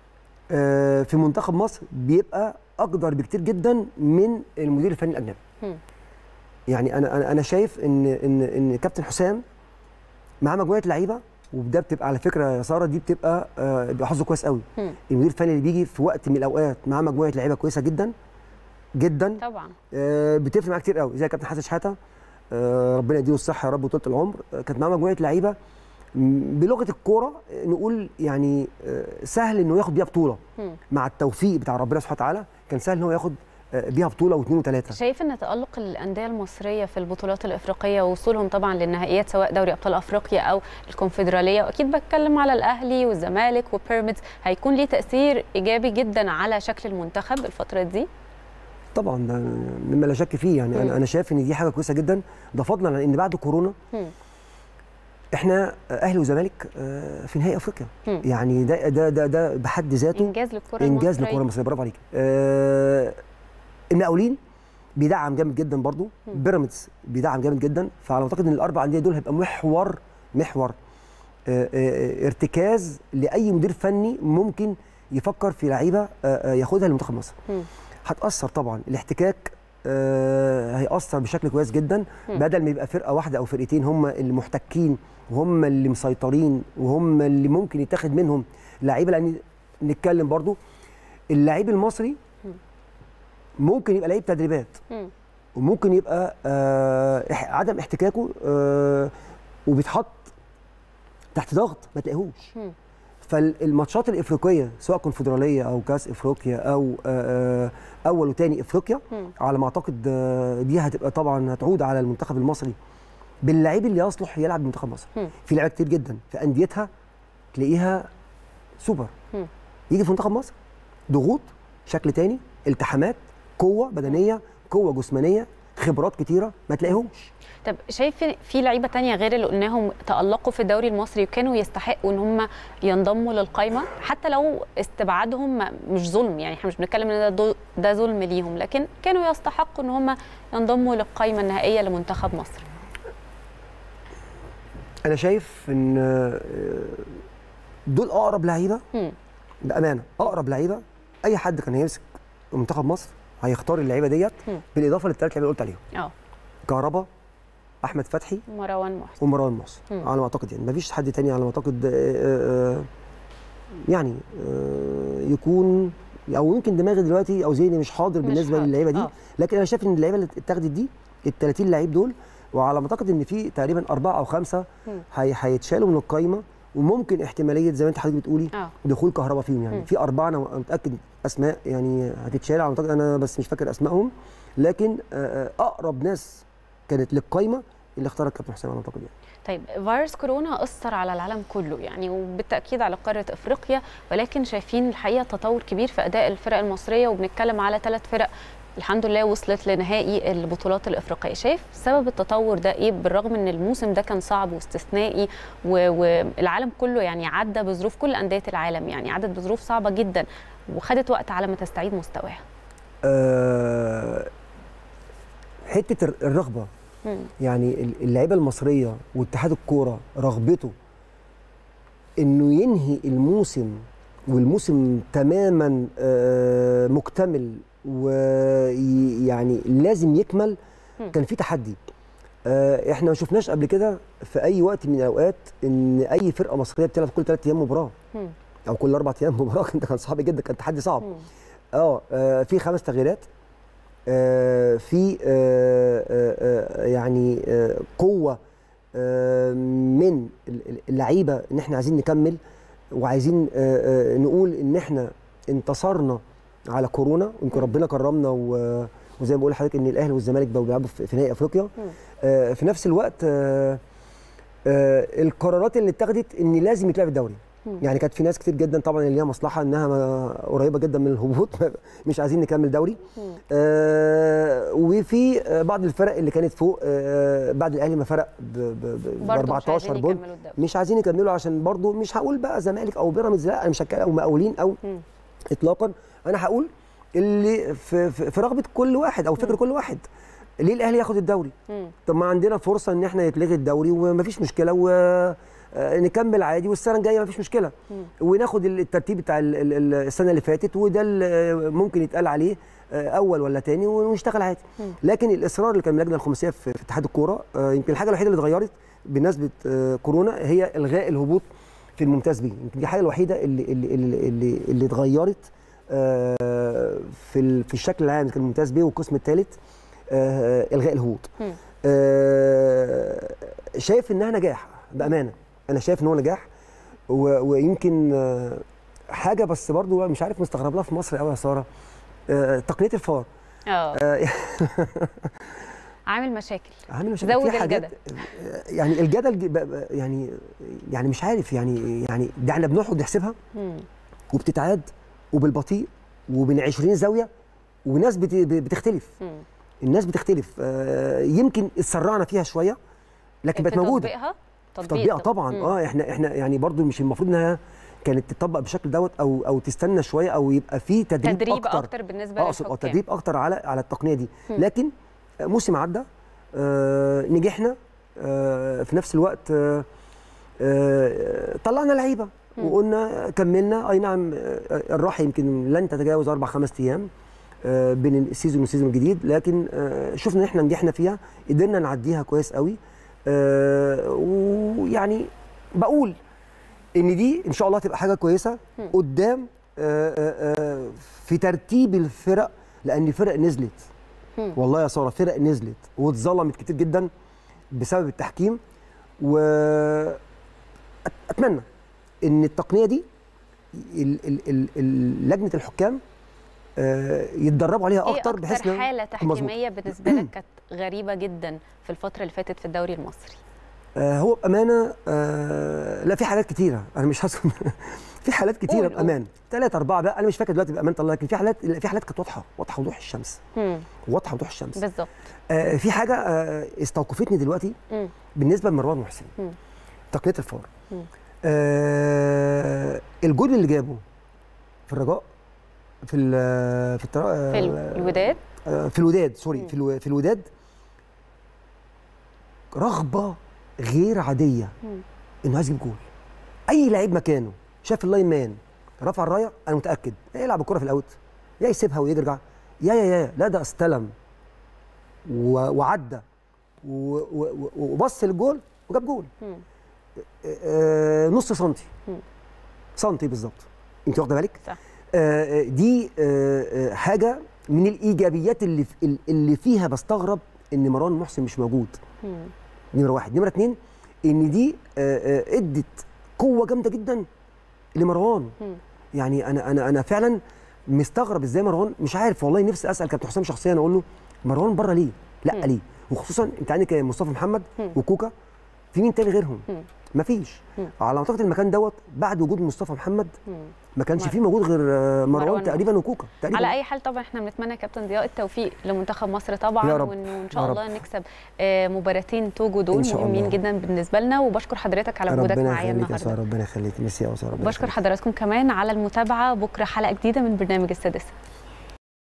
في منتخب مصر بيبقى اقدر بكتير جدا من المدير الفني الاجنبي. م. يعني انا انا انا شايف ان ان ان كابتن حسام معاه مجموعه لعيبه، وده بتبقى على فكره يا ساره دي بتبقى آه بيبقى حظه كويس قوي. م. المدير الفني اللي بيجي في وقت من الاوقات معاه مجموعه لعيبه كويسه جدا جدا طبعا، آه بتفرق معاه كتير قوي، زي كابتن حسن شحاته آه ربنا يديله الصحه يا رب وطولة العمر. آه كانت معاه مجموعه لعيبه بلغه الكوره نقول يعني آه سهل انه ياخد بيها بطوله. م. مع التوفيق بتاع ربنا سبحانه وتعالى كان سهل ان هو ياخد بيها بطوله واثنين وثلاثه. شايف ان تألق الانديه المصريه في البطولات الافريقيه ووصولهم طبعا للنهائيات سواء دوري ابطال افريقيا او الكونفدراليه، واكيد بتكلم على الاهلي والزمالك وبيراميدز، هيكون ليه تاثير ايجابي جدا على شكل المنتخب الفتره دي؟ طبعا ده مما لا شك فيه يعني. م. انا انا شايف ان دي حاجه كويسه جدا، ده فضلا عن ان بعد كورونا م. احنا اهلي وزمالك في نهائي افريقيا. م. يعني ده ده ده ده بحد ذاته انجاز للكره انجاز للكره المصريه. برافو عليك. أه المقاولين بيدعم جامد جدا برضو، بيراميدز بيدعم جامد جدا. فعلى اعتقد ان الاربع انديه دول هيبقى محور محور اه اه ارتكاز لاي مدير فني ممكن يفكر في لعيبه اه ياخدها لمنتخب مصر. هتاثر طبعا الاحتكاك، هيأثر بشكل كويس جدا، بدل ما يبقى فرقه واحده او فرقتين هم اللي محتكين وهم اللي مسيطرين وهم اللي ممكن يتاخد منهم لعيبه. لان نتكلم برضو اللعيب المصري ممكن يبقى لعيب تدريبات، وممكن يبقى آه عدم احتكاكه آه وبيتحط تحت ضغط ما تلاقيهوش. فالماتشات الافريقيه سواء كونفدراليه او كاس افريقيا او آه اول وثاني افريقيا، على ما اعتقد آه دي هتبقى طبعا هتعود على المنتخب المصري باللعيب اللي يصلح يلعب منتخب مصر. في لعيبه كتير جدا في انديتها تلاقيها سوبر، يجي في منتخب مصر ضغوط شكل تاني، التحامات، قوه بدنيه، قوه جسمانيه، خبرات كتيره ما تلاقيهمش. طب شايف في لعيبه تانية غير اللي قلناهم تألقوا في الدوري المصري وكانوا يستحقوا ان هم ينضموا للقائمه، حتى لو استبعادهم مش ظلم، يعني احنا مش بنتكلم ان ده ده ظلم ليهم، لكن كانوا يستحقوا ان هم ينضموا للقائمه النهائيه لمنتخب مصر؟ انا شايف ان دول اقرب لعيبه بامانه، اقرب لعيبه. اي حد كان هيمسك منتخب مصر هيختار اللعيبه ديت بالاضافه للثلاث لعيبه اللي قلت عليهم. اه كهربا، احمد فتحي، ومروان محسن ومروان محسن على ما اعتقد. يعني مفيش حد تاني على ما اعتقد آآ آآ يعني آآ يكون، او يمكن دماغي دلوقتي او ذهني مش حاضر بالنسبه حاضر. للعيبه دي. أوه. لكن انا شايف ان اللعيبه اللي اتاخدت دي ال ثلاثين لعيب دول، وعلى ما اعتقد ان في تقريبا اربعه او خمسه هيتشالوا من القايمه، وممكن احتماليه زي ما انت حضرتك بتقولي أوه. دخول كهربا فيهم. يعني م. في اربعه انا متاكد اسماء يعني هتتشال على ما اعتقد، انا بس مش فاكر اسمائهم، لكن اقرب ناس كانت للقايمه اللي اختارها الكابتن حسام على ما اعتقد يعني. طيب فيروس كورونا أثر على العالم كله يعني، وبالتأكيد على قارة أفريقيا، ولكن شايفين الحقيقة تطور كبير في أداء الفرق المصرية، وبنتكلم على ثلاث فرق الحمد لله وصلت لنهائي البطولات الافريقيه. شايف سبب التطور ده ايه بالرغم ان الموسم ده كان صعب واستثنائي والعالم كله يعني عدى بظروف، كل انديه العالم يعني عدت بظروف صعبه جدا وخدت وقت على ما تستعيد مستواها؟ أه حته الرغبه، مم. يعني اللعيبه المصريه واتحاد الكوره رغبته انه ينهي الموسم والموسم تماما أه مكتمل ويعني لازم يكمل. كان في تحدي، احنا ما شفناش قبل كده في اي وقت من الاوقات ان اي فرقه مصريه بتلعب كل ثلاث ايام مباراه او كل اربع ايام مباراه. ده كان صعب جدا، كان تحدي صعب. اه في خمس تغييرات، آه في آه آه يعني آه قوه آه من اللعيبه ان احنا عايزين نكمل وعايزين آه آه نقول ان احنا انتصرنا على كورونا، ويمكن ربنا كرمنا وزي ما بقول لحضرتك ان الاهلي والزمالك بقوا بيلعبوا في نهائي افريقيا. آه في نفس الوقت آه آه القرارات اللي اتخذت ان لازم يتلعب الدوري. يعني كانت في ناس كتير جدا طبعا اللي ليها مصلحه انها قريبه جدا من الهبوط مش عايزين نكمل دوري. آه وفي بعض الفرق اللي كانت فوق آه بعد الاهلي ما فرق ب أربعتاشر بونت مش عايزين يكملوا، عشان برضو مش هقول بقى زمالك او بيراميدز، لا انا مش هتكلم او مقاولين او م. اطلاقا، انا هقول اللي في, في, في رغبه كل واحد او فكر م. كل واحد. ليه الاهلي ياخد الدوري؟ م. طب ما عندنا فرصه ان احنا يتلغي الدوري ومفيش مشكله ونكمل عادي، والسنه الجايه مفيش مشكله م. وناخد الترتيب بتاع السنه اللي فاتت، وده اللي ممكن يتقال عليه اول ولا تاني ونشتغل عادي. م. لكن الاصرار اللي كان من اللجنه الخماسيه في اتحاد الكوره، يمكن الحاجه الوحيده اللي اتغيرت بمناسبه كورونا هي الغاء الهبوط في الممتاز بي. يمكن دي الحاجه الوحيده اللي اللي اللي, اللي اتغيرت في في الشكل العام كان الممتاز بي والقسم الثالث، الغاء الهبوط. شايف انها نجاح بامانه، انا شايف ان هو نجاح، ويمكن حاجه بس برضو مش عارف مستغرب لها في مصر قوي يا ساره، تقنيه الفار. اه عامل مشاكل، عامل مشاكل زود في حاجات الجدل. يعني الجدل يعني يعني مش عارف يعني يعني ده احنا بنقعد نحسبها وبتتعاد وبالبطيء وبين عشرين زاويه وناس بتختلف. مم. الناس بتختلف، يمكن اتسرعنا فيها شويه لكن بقت موجوده. تطبيقها تطبيقها طبعا. مم. اه احنا احنا يعني برضو مش المفروض انها كانت تطبق بالشكل دوت او او تستنى شويه او يبقى في تدريب, تدريب اكتر اكتر بالنسبه للحكام. اه تدريب اكتر على على التقنيه دي. مم. لكن موسم عدى، آه نجحنا، آه في نفس الوقت آه آه طلعنا لعيبه وقلنا كملنا. اي نعم الراحه يمكن لن تتجاوز اربع خمس ايام آه بين السيزون والسيزون الجديد، لكن آه شفنا ان احنا نجحنا فيها، قدرنا نعديها كويس قوي. آه ويعني بقول ان دي ان شاء الله تبقى حاجه كويسه قدام آه آه في ترتيب الفرق، لان فرق نزلت والله يا ساره، فرق نزلت واتظلمت كتير جدا بسبب التحكيم. واتمنى ان التقنيه دي لجنه الحكام يتدربوا عليها اكتر، بحيث ان حاله تحكيميه بالنسبه لك كانت غريبه جدا في الفتره اللي فاتت في الدوري المصري؟ هو بامانه لا في حالات كتيره، انا مش هذكر في حالات كتيره بامانه ثلاثة أربعة بقى، انا مش فاكر دلوقتي بامانه الله، لكن في حالات في حالات كانت واضحه واضحه وضوح الشمس. امم واضحه وضوح الشمس بالظبط. آه في حاجه آه استوقفتني دلوقتي مم. بالنسبه لمروان محسن، تقنيه الفار. آه الجول اللي جابه في الرجاء في ال في الترا في الوداد آه في الوداد سوري مم. في الو في الوداد رغبه غير عاديه مم. انه عايز يجيب جول. اي لعيب مكانه شاف اللاين مان رفع الرايه، انا متاكد يلعب الكره في الاوت، يا يسيبها ويرجع، يا يا يا لا ده استلم وعدى وبص للجول وجاب جول. آه نص سنتي مم. سنتي بالظبط، انت واخده بالك؟ صح. آه دي آه حاجه من الايجابيات اللي اللي فيها بستغرب ان مروان محسن مش موجود. نمره واحد. نمره اتنين ان دي آه آه ادت قوه جامده جدا لمروان. مم. يعني انا انا انا فعلا مستغرب ازاي مروان، مش عارف والله، نفسي اسال كابتن حسام شخصيا اقول له مروان بره ليه؟ لا مم. ليه؟ وخصوصا انت عندك مصطفى محمد مم. وكوكا في مين تاني غيرهم؟ مم. مفيش. مم. على ما اعتقد المكان دوت بعد وجود مصطفى محمد مم. ما كانش مر- فيه موجود غير آه، مروان مروان تقريبا وكوكا تقريبا. على اي حال طبعا احنا بنتمنى يا كابتن ضياء التوفيق لمنتخب مصر طبعا، يا رب. وانه ان يا شاء رب. الله نكسب آه، مباراتين توجو دول إن شاء مهمين الله. جدا بالنسبه لنا. وبشكر حضرتك على وجودك ربنا معايا يخليك يا ساره، النهارده. ربنا يخليك. ميرسي يا ساره. بشكر حضراتكم كمان على المتابعه. بكره حلقه جديده من برنامج السادسه.